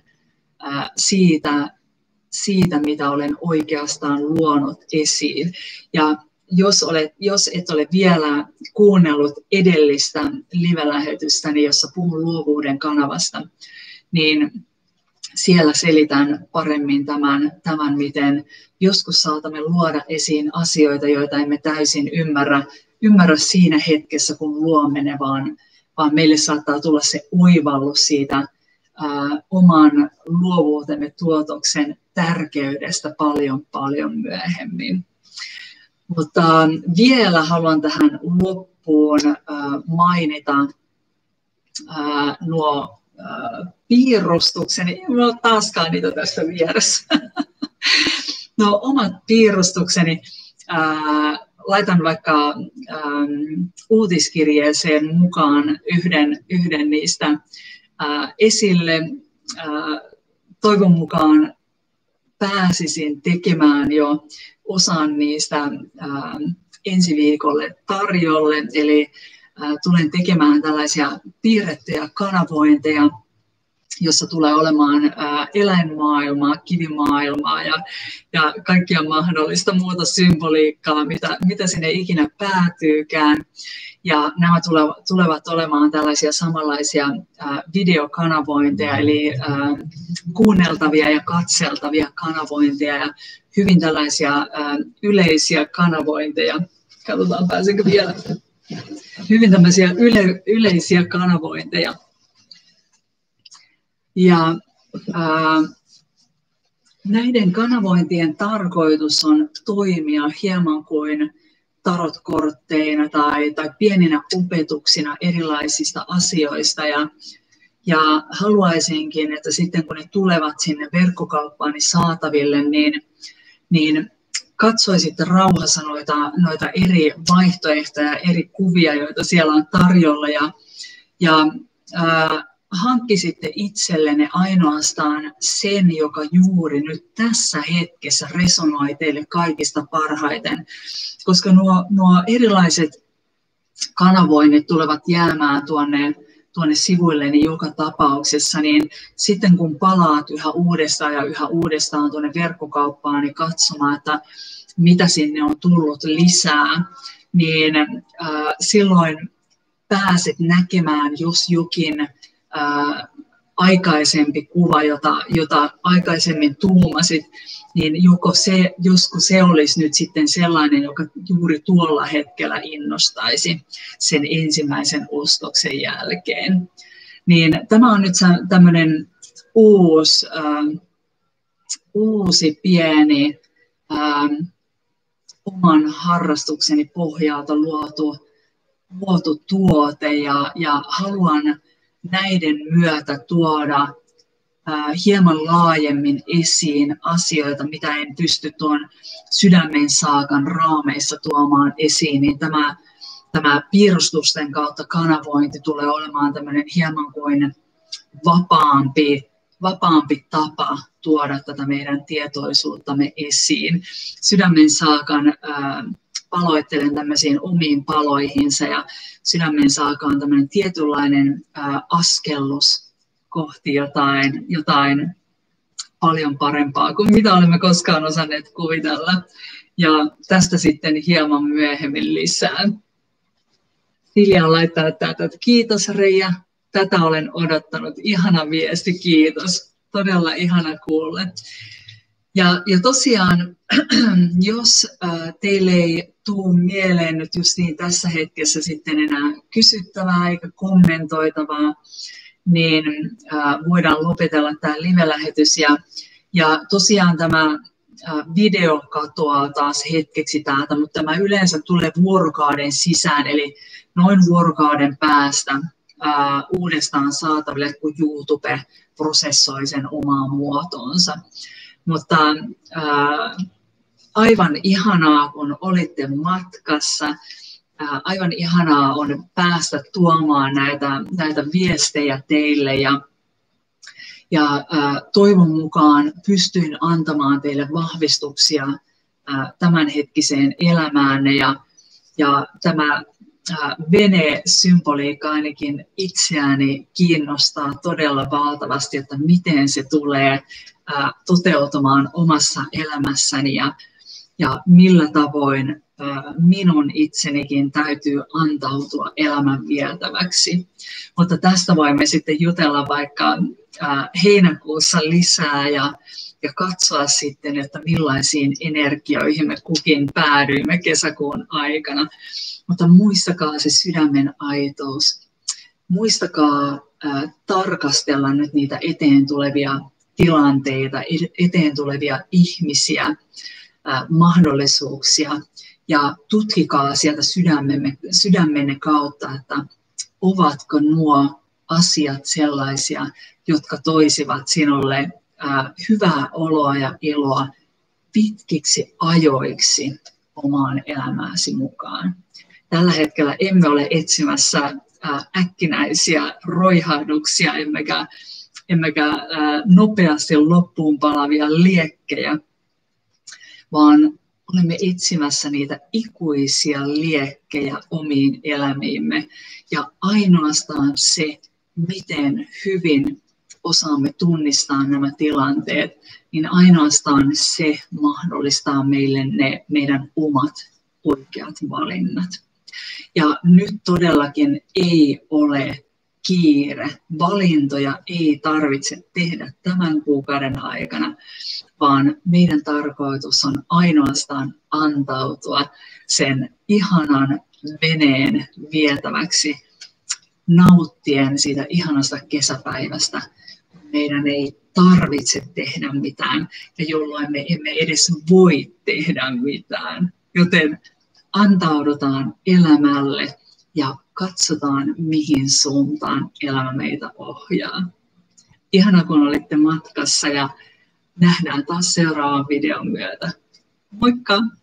siitä, mitä olen oikeastaan luonut esiin. Ja jos et ole vielä kuunnellut edellistä live-lähetystäni, jossa puhun luovuuden kanavasta, niin siellä selitän paremmin tämän, miten joskus saatamme luoda esiin asioita, joita emme täysin ymmärrä siinä hetkessä, kun luomme ne, vaan meille saattaa tulla se oivallus siitä oman luovuutemme tuotoksen tärkeydestä paljon myöhemmin. Mutta vielä haluan tähän loppuun mainita nuo piirustukseni. Ei ole taaskaan niitä tässä vieressä. No, omat piirustukseni. Laitan vaikka uutiskirjeeseen mukaan yhden niistä esille. Toivon mukaan pääsisin tekemään jo osan niistä ensi viikolle tarjolle. Eli tulen tekemään tällaisia piirrettyjä kanavointeja, jossa tulee olemaan eläinmaailmaa, kivimaailmaa ja kaikkia mahdollista muuta symboliikkaa, mitä sinne ikinä päätyykään. Ja nämä tulevat olemaan tällaisia samanlaisia videokanavointeja, eli kuunneltavia ja katseltavia kanavointeja ja hyvin tällaisia yleisiä kanavointeja. Katsotaan, pääsenkö vielä. Hyvin tämmöisiä yleisiä kanavointeja. Ja näiden kanavointien tarkoitus on toimia hieman kuin tarotkortteina tai pieninä opetuksina erilaisista asioista. Ja haluaisinkin, että sitten kun ne tulevat sinne verkkokauppaani saataville, niin katsoisitte rauhassa noita eri vaihtoehtoja, eri kuvia, joita siellä on tarjolla. Ja hankkisitte itsellenne ainoastaan sen, joka juuri nyt tässä hetkessä resonoi teille kaikista parhaiten, koska nuo erilaiset kanavoinnit tulevat jäämään tuonne sivuilleni joka tapauksessa, niin sitten kun palaat yhä uudestaan tuonne verkkokauppaan niin katsomaan, että mitä sinne on tullut lisää, niin silloin pääset näkemään, jos jokin aikaisempi kuva, jota aikaisemmin tuumasit, niin josko se olisi nyt sitten sellainen, joka juuri tuolla hetkellä innostaisi sen ensimmäisen ostoksen jälkeen. Niin tämä on nyt tämmöinen uusi pieni oman harrastukseni pohjalta luotu tuote ja haluan näiden myötä tuoda hieman laajemmin esiin asioita, mitä en pysty tuon sydämen saakan raameissa tuomaan esiin, niin tämä piirustusten kautta kanavointi tulee olemaan tämmöinen hieman kuin vapaampi tapa tuoda tätä meidän tietoisuuttamme esiin. Sydämen saakan paloittelen tämmöisiin omiin paloihinsa ja sydämen saaka on tämmöinen tietynlainen askellus kohti jotain paljon parempaa kuin mitä olemme koskaan osanneet kuvitella. Ja tästä sitten hieman myöhemmin lisää. Silja on laittanut täältä, että kiitos Reija, tätä olen odottanut. Ihana viesti, kiitos. Todella ihana kuulla. Ja tosiaan, jos teille ei tule mieleen nyt just niin tässä hetkessä sitten enää kysyttävää eikä kommentoitavaa, niin voidaan lopetella tämä live-lähetys. Ja tosiaan tämä video katoaa taas hetkeksi täältä, mutta tämä yleensä tulee vuorokauden sisään, eli noin vuorokauden päästä uudestaan saataville, kun YouTube prosessoi sen omaan muotoonsa. Mutta aivan ihanaa, kun olitte matkassa. Aivan ihanaa on päästä tuomaan näitä viestejä teille ja toivon mukaan pystyin antamaan teille vahvistuksia tämänhetkiseen elämäänne ja tämä vene-symboliikka ainakin itseäni kiinnostaa todella valtavasti, että miten se tulee toteutumaan omassa elämässäni ja millä tavoin minun itsenikin täytyy antautua elämän vietäväksi. Mutta tästä voimme sitten jutella vaikka heinäkuussa lisää ja katsoa sitten, että millaisiin energioihin me kukin päädyimme kesäkuun aikana. Mutta muistakaa se sydämen aitous. Muistakaa tarkastella nyt niitä eteen tulevia tilanteita, eteen tulevia ihmisiä, mahdollisuuksia ja tutkikaa sieltä sydämenne kautta, että ovatko nuo asiat sellaisia, jotka toisivat sinulle hyvää oloa ja iloa pitkiksi ajoiksi omaan elämääsi mukaan. Tällä hetkellä emme ole etsimässä äkkinäisiä roihahduksia, emmekä nopeasti loppuun palavia liekkejä, vaan olemme etsimässä niitä ikuisia liekkejä omiin elämiimme. Ja ainoastaan se, miten hyvin osaamme tunnistaa nämä tilanteet, niin ainoastaan se mahdollistaa meille ne meidän omat oikeat valinnat. Ja nyt todellakin ei ole kiire. Valintoja ei tarvitse tehdä tämän kuukauden aikana, vaan meidän tarkoitus on ainoastaan antautua sen ihanan veneen vietäväksi, nauttien siitä ihanasta kesäpäivästä. Meidän ei tarvitse tehdä mitään, ja jolloin me emme edes voi tehdä mitään. Joten antaudutaan elämälle ja katsotaan, mihin suuntaan elämä meitä ohjaa. Ihana, kun olitte matkassa ja nähdään taas seuraavan videon myötä. Moikka!